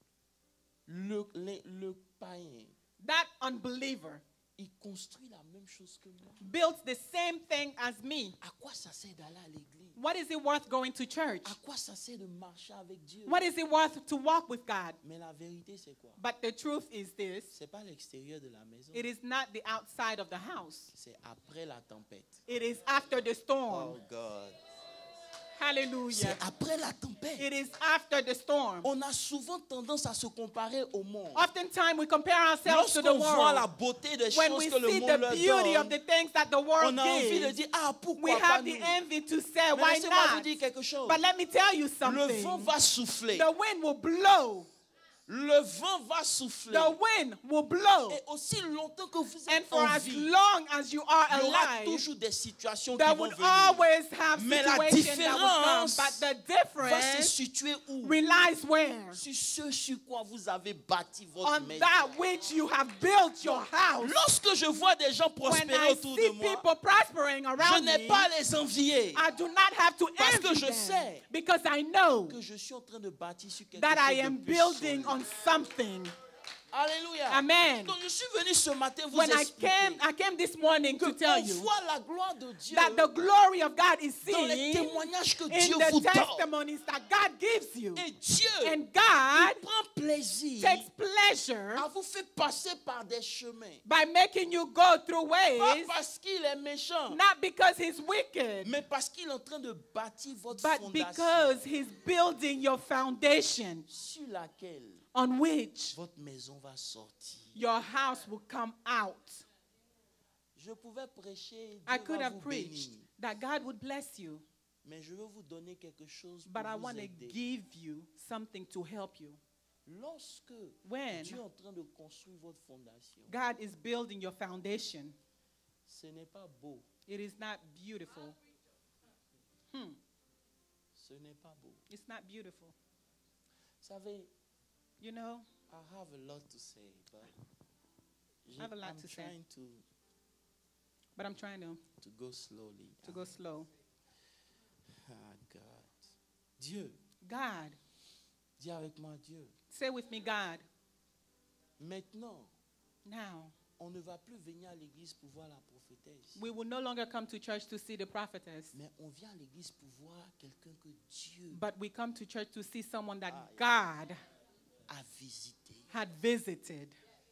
le, le, le païen, that unbeliever il construit la même chose que moi. built the same thing as me. À quoi ça sert d'aller à l'église? What is it worth going to church? À quoi ça sert de marcher avec Dieu? What is it worth to walk with God? Mais la vérité, c'est quoi? But the truth is this, C'est pas l'extérieur de la maison. it is not the outside of the house. C'est après la tempête. It is after the storm. Oh God. Hallelujah. C'est après la tempête. It is after the storm. On a souvent tendance à se comparer au monde. Oftentimes we compare ourselves to the Lorsqu'on voit la world. beauté des When choses we que le see monde the leur beauty of donne, the things that the world on a envie de gives, dire, ah, we pourquoi pas have nous? the envy to say, Mais why laissez-moi vous not? dire quelque chose. But let me tell you Le something. vent va souffler. The wind will blow. Le vent va souffler. The wind will blow. Et aussi longtemps que vous And êtes for en as vie, long as you are il y aura alive, toujours des situations qui there vont would venir. always have Mais la situations that will come. différence But the Va se difference situer où? relies where? Sur ce sur quoi vous avez bâti votre On maison. that which you have built your house. Lorsque je vois des gens When prospérer I autour see de moi, people prospering je around n'ai me, pas à les envier. I do not have to Parce que envy je them sais because I know que je suis en train de bâtir sur quelque that I chose am de plus building solide. on something. Alléluia. Amen. Donc je suis venu ce matin vous When I expliquer came, I came this morning que to tell on you voit la gloire de Dieu that the glory of God is dans les seen témoignages que in Dieu the vous donne. testimonies that God gives you. Et Dieu And God il prend plaisir takes pleasure à vous faire passer par des chemins. by making you go through Pas ways, parce qu'il est méchant, not because he's wicked, mais parce qu'il est en train de bâtir votre but fondation because he's building your foundation sur laquelle on which votre maison va sortir. your house will come out. Je pouvais prêcher, I Dieu could va have vous preached bénir, that God would bless you, mais je veux vous donner quelque chose but pour I vous want to aider. give you something to help you. Lorsque When Dieu est en train de construire votre fondation, God is building your foundation, ce n'est pas beau, it is not beautiful. Hmm, ce n'est pas beau. it's not beautiful. Vous savez, You know, I have a lot to say, but I have a lot I'm to say. trying to, but I'm trying to, to go slowly. to go slow. Ah, God. Dieu, God, dis avec moi, Dieu. say with me, God, Maintenant, now on ne va plus venir à l'église pour voir la prophétesse, we will no longer come to church to see the prophetess, mais on vient à l'église pour voir quelqu'un que Dieu but we come to church to see someone that Ah, God a visité. had visited.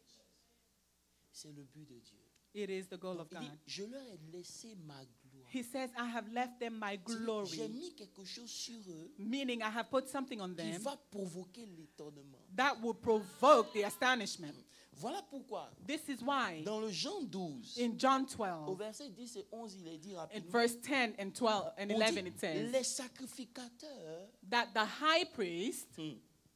C'est le but de Dieu. It is the goal Donc, of il dit, God. je leur ai laissé ma gloire. He says, I have left them my J'ai glory, mis quelque chose sur eux meaning I have put something on qui them va provoquer l'étonnement. that will provoke the astonishment. Voilà pourquoi, This is why dans le Jean douze, in John au twelve, verset dix et onze, il est dit in rapidement, verse ten and twelve and on eleven, dit, it says les sacrificateurs that the high priest hmm,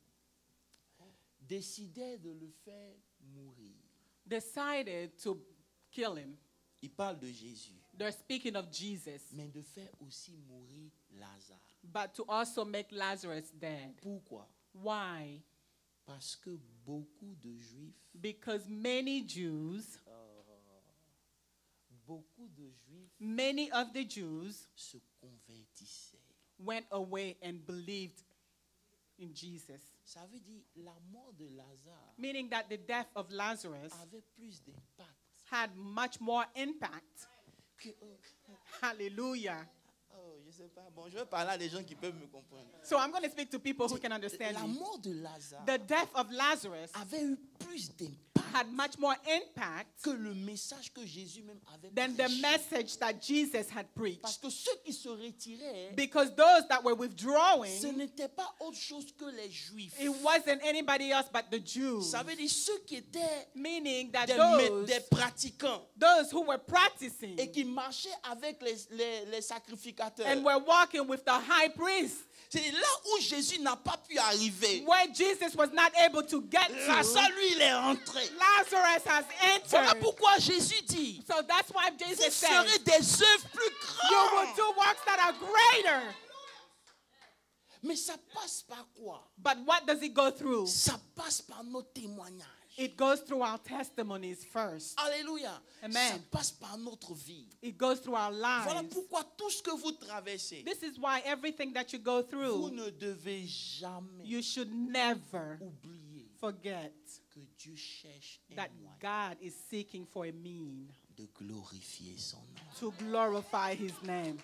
décidaient de le faire mourir. decided to kill him. Il parle de Jésus, They're speaking of Jesus, mais de faire aussi mourir Lazare. but to also make Lazarus dead. Pourquoi? Why? Parce que beaucoup de Juifs, Because many Jews, euh, beaucoup de Juifs many of the Jews se convertissaient. went away and believed in Jesus. Ça veut dire la mort de Lazare Meaning that the death of Lazarus avait plus d'impact had much more impact. que oh, Hallelujah. oh, je sais pas. Bon, je vais parler à des gens qui peuvent me comprendre. So I'm going to speak to people who can understand La me. mort de Lazare The death of Lazarus avait eu plus d'impact had much more impact que le message que Jésus même avait than the prêché. message that Jesus had Parce preached. que ceux qui se retiraient, Because those that were ce withdrawing, n'était pas autre chose que les Juifs. it wasn't anybody else but the Jews. Ça veut dire ceux qui étaient Meaning that des, mé- those, des pratiquants those who were practicing et qui marchaient avec les, les, les sacrificateurs. and were walking with the high priest, C'est là où Jésus n'a pas pu arriver. where Jesus was not able to get Lazare, to, lui, il est rentré. Lazarus has Voilà entered. pourquoi Jésus dit, So that's why vous Jesus ferez said, des œuvres plus you will grandes. do works that are greater. Mais ça passe par quoi? But what does it go through? Ça passe par nos témoignages. It goes through our testimonies first. Alléluia. Amen. Ça passe par notre vie. It goes through our Voilà lives. pourquoi tout ce que vous traversez, This is why everything that you go vous through, ne devez jamais you should never oublier forget que Dieu cherche un that moyen God is seeking for a mean de glorifier son nom. to glorify his name.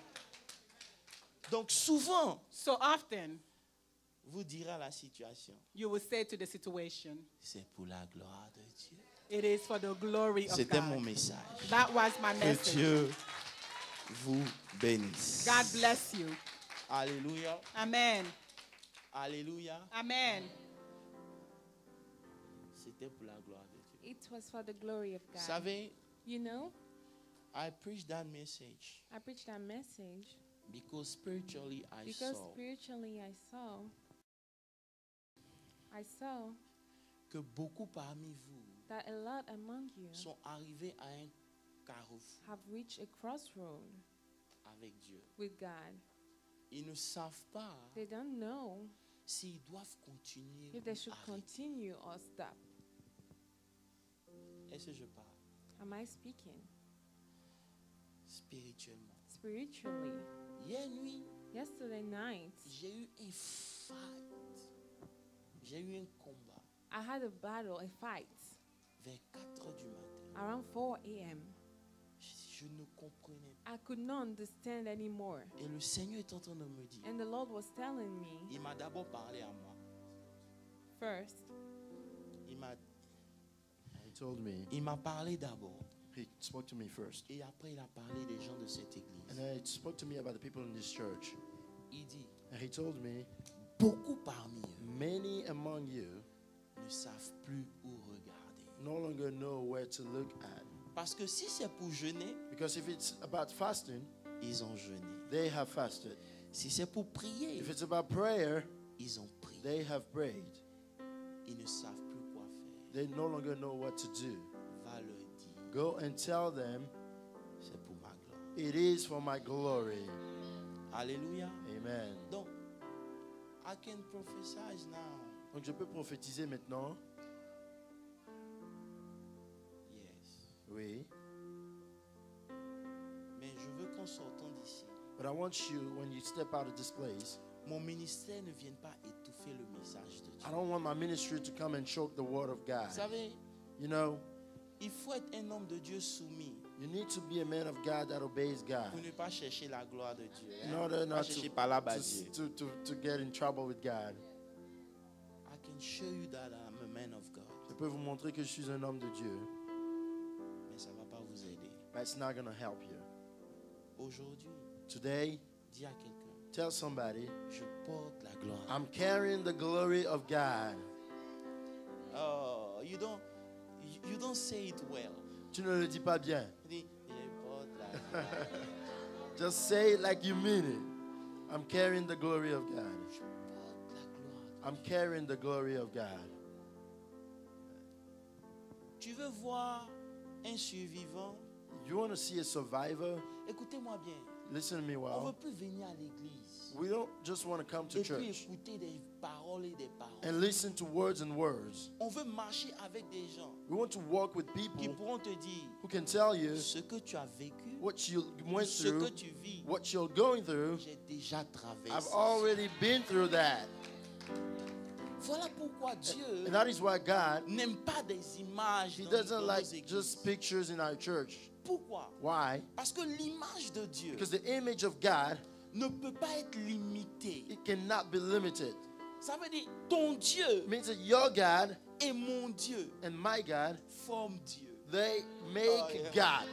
Donc souvent, So often, vous direz la situation, you will say to the situation, c'est pour la gloire de Dieu. it is for the glory of C'était mon God. message. That was my Que message. Dieu vous bénisse. God bless you. Alléluia. Amen. Alléluia. Amen. C'était pour la gloire de Dieu. It was for the glory of Vous God. savez, You know, I preached that message I preached that message because spiritually I because saw spiritually I saw, I saw que beaucoup parmi vous that a lot among you sont arrivés à un carrefour have reached a crossroad avec Dieu. with God. Ils ne savent pas They don't know s'ils doivent continuer if ou they should arrêter. continue or stop. Est-ce que je parle Am I speaking? spirituellement? Spiritually, Hier nuit, yesterday night, j'ai eu un fight. J'ai eu un combat I had a battle, a fight, vers quatre heures du matin. around four a.m. Je, je ne comprenais pas. I could not understand anymore. Et le Seigneur est en train de me dire, And the Lord was telling me, il m'a d'abord parlé à moi. first, Il m'a, He told me, il m'a parlé d'abord. he spoke to me first. Et après, il a parlé des gens de cette église. And then he spoke to me about the people in this church. Il dit, And he told me, beaucoup parmi eux many among you ne savent plus où regarder. no longer know where to look at. Parce que si c'est pour jeûner, Because if it's about fasting, ils ont jeûné. they have fasted. Si c'est pour prier, If it's about prayer, ils ont prié. they have prayed. Ils ne savent plus quoi faire. They no longer know what to do. Va leur dire, Go and tell them, c'est pour ma gloire. it is for my glory. Alléluia. Amen. Donc, I can prophesy now. Donc je peux prophétiser maintenant. Yes. Oui. Mais je veux qu'en sortant d'ici, But I want you, when you step out of this place, mon ministère ne vienne pas étouffer le message de Dieu. I don't want my ministry to come and choke the word of God. Vous savez, You know, il faut être un homme de Dieu soumis you need to be a man of God that obeys God. pour ne pas chercher la gloire de Dieu. hein. In order Pas not chercher to, par là-bas Dieu. to, to, to, to get in trouble with God. I can show you that I'm a man of God. Je peux vous montrer que je suis un homme de Dieu. Mais ça ne va pas vous aider. But it's not going to help you. Aujourd'hui, Today, dis à quelqu'un, tell somebody, je porte la gloire. I'm carrying the glory of God. Oh, you don't, you don't say it well. Tu ne le dis pas bien. Tu dis, je porte la gloire. Just say it like you mean it. I'm carrying the glory of God. Je porte la gloire. I'm carrying the glory of God. Tu veux voir un survivant? You want to see a survivor? Écoutez-moi bien. Listen to me On ne well. veut plus venir à l'église We don't just want to come to et puis church écouter des paroles et des paroles. and listen to words and words. On veut marcher avec des gens We want to walk with qui people pourront te dire who can tell you ce que tu as vécu, what you went ce que through, tu vis. what you're going through. J'ai déjà I've traversé. already been through that. Voilà pourquoi Dieu And that is why God, n'aime pas des images He dans, doesn't dans like nos églises. just pictures in our church. Pourquoi? Why? Parce que l'image de Dieu Because the image of God, ne peut pas être limitée. it cannot be limited. Ça veut dire ton Dieu It means that your God et mon Dieu and my God, forment Dieu. they make Oh, yeah. God.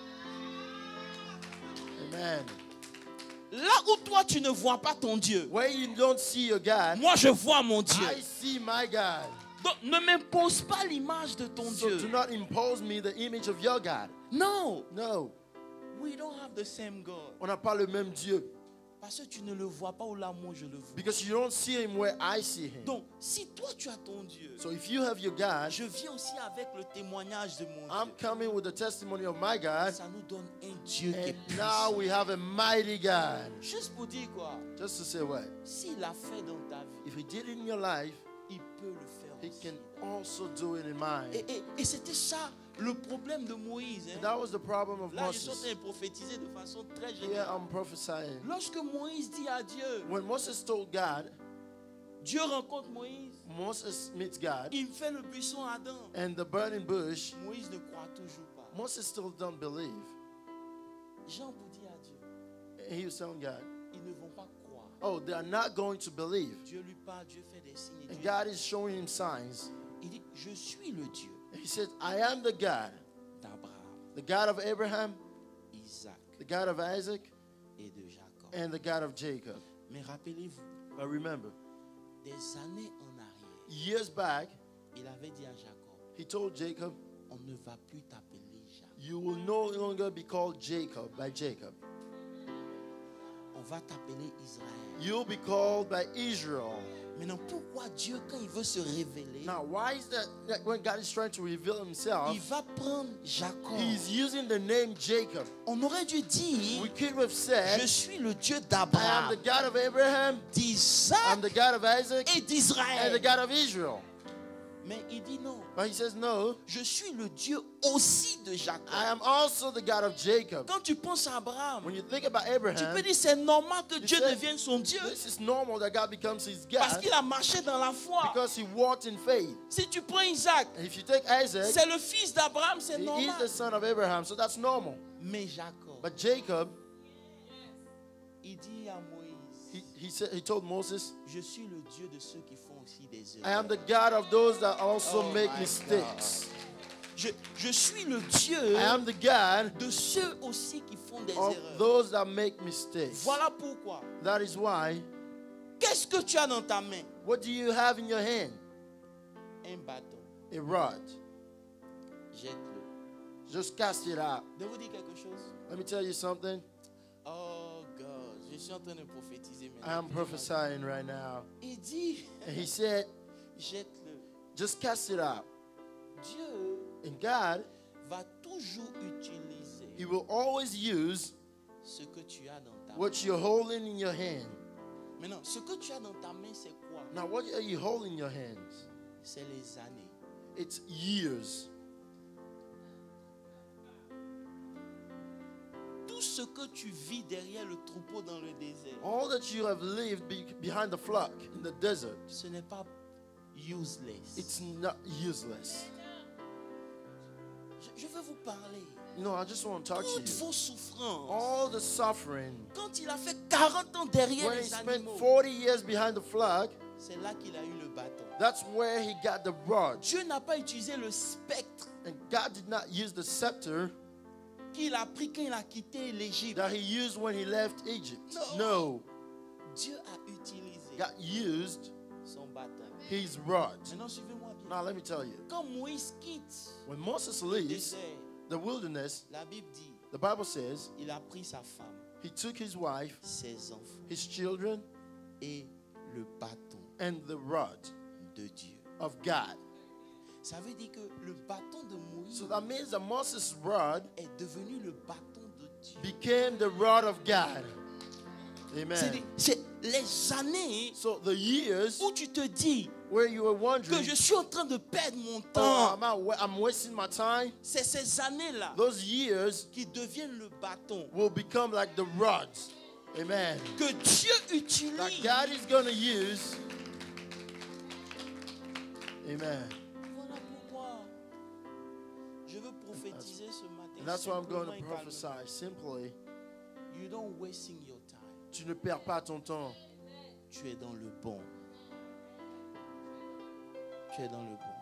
Amen. Là où toi tu ne vois pas ton Dieu, Where you don't see your God, moi je vois mon Dieu. I see my God. Donc ne m'impose pas l'image de ton So do Dieu. not impose me the image of your God. Non, No, we don't have the same God. on n'a pas le même Dieu. Parce que tu ne le vois pas où là moi je le vois. Because you don't see him where I see him. Donc si toi tu as ton Dieu, So if you have your God, je viens aussi avec le témoignage de mon I'm Dieu. coming with the testimony of my God. Ça nous donne un Dieu qui est And now puissant. we have a mighty God. Juste pour dire quoi? Just to say what? S'il l'a fait dans ta vie, If he did it in your life, il peut le faire he aussi. can also do it in mine. Et, et- et c'était ça le problème de Moïse. hein. And that was the problem of Là, je suis en Moses. train de prophétiser de façon très Here générale. I'm prophesying. Lorsque Moïse dit à Dieu, When Moses told God, Dieu rencontre Moïse, Moses meets God, il fait le buisson Adam. and the burning bush, Moïse ne croit toujours pas. Moses still don't believe. Jean pour dire à Dieu, And he was telling God, ils ne vont pas croire. oh, they are not going to believe. Dieu lui parle, Dieu fait des signes. et And Dieu- God is showing him signs. Il dit, je suis le Dieu And he said, I am the God, d'Abraham, the God of Abraham, Isaac the God of Isaac, et de Jacob. and the God of Jacob. Mais rappelez-vous, But remember, des années en arrière, years back, il avait dit à Jacob, he told Jacob, on ne va plus t'appeler Jacob, you will no longer be called Jacob by Jacob. on va t'appeler Israël. You'll be called by Israel. Maintenant, pourquoi Dieu, quand il veut se révéler, Now, why is that, that when God is trying to reveal himself, il va prendre Jacob? he's using the name Jacob? On aurait dû dire, We could have je said, suis le Dieu I am d'Abraham, the God of Abraham, I'm d'Isaac the God of Isaac, et and the d'Israël. God of Israel. Mais il dit non, But he says, no, je suis le Dieu aussi de Jacob. I am also the God of Jacob. Quand tu penses à Abraham, When you think about tu Abraham, peux dire c'est normal que You Dieu said- devienne son Dieu this is normal that God becomes his parce God qu'il a marché dans la foi. because he walked in faith. Si tu prends Isaac, And if you take Isaac, c'est le fils d'Abraham, c'est he is normal. the son of Abraham, so that's normal. Mais Jacob, But Jacob, il dit à Moïse, he, he said he told Moses, je suis le Dieu de ceux qui font aussi des I am erreurs. the God of those that also Oh make my mistakes. Je, je suis le Dieu I am the God de ceux aussi qui font des of erreurs. those that make mistakes. Voilà pourquoi. That is why. Qu'est-ce que tu as dans ta main? What do you have in your hand? Un bâton. A rod. Jette-le. Just cast it out. Je vais vous dire quelque chose. Let me tell you something. Oh God, je suis en train de prophétiser I maintenant. am prophesying right now. Il dit, And he said, jette-le. just cast it out. Dieu And God, va toujours utiliser he will always use ce que tu as dans ta main. what you're holding in your hand. Maintenant, ce que tu as dans ta main, c'est quoi? Now, what are you holding in your hands? C'est les années. It's years. Tout ce que tu vis derrière le troupeau dans le désert, All that you have lived be- behind the flock in the desert, ce n'est pas useless. it's not useless. Je, je veux vous parler. You know, I just want to talk to Toutes you. vos souffrances. All the suffering, Quand il a fait quarante ans derrière when he les spent animaux, forty years behind the flock, c'est là qu'il a eu le bâton. that's where he got the rod. Dieu n'a pas utilisé le spectre And God did not use the scepter qu'il a pris quand il a quitté l'Égypte. that he used when he left Egypt. No. No, Dieu a utilisé God used son bâton. his rod. Maintenant, suivez-moi bien. Now let me tell you. Quand Moïse quitte When Moses le leaves désert, the wilderness, la Bible dit, the Bible says il a pris sa femme, he took his wife, ses enfants his children, et le bâton and the rod de Dieu. of God. Ça veut dire que le bâton de Moïse So that means that Moses' rod est devenu le bâton de Dieu. became the rod of God. C'est Amen. des- c'est les années So the years où tu te dis where you were que wondering, je suis en train de perdre mon oh, temps. am I wa- I'm wasting my time. C'est ces années-là Those years qui deviennent le bâton will become like the rods. Amen. que Dieu That utilise. God is going to use. Amen. Voilà pourquoi je veux prophétiser ce matin. And that's why I'm going simplement to et calmement. prophesy simply. You don't wasting your time. Tu ne perds pas ton temps. Tu es dans le bon. Tu es dans le bon.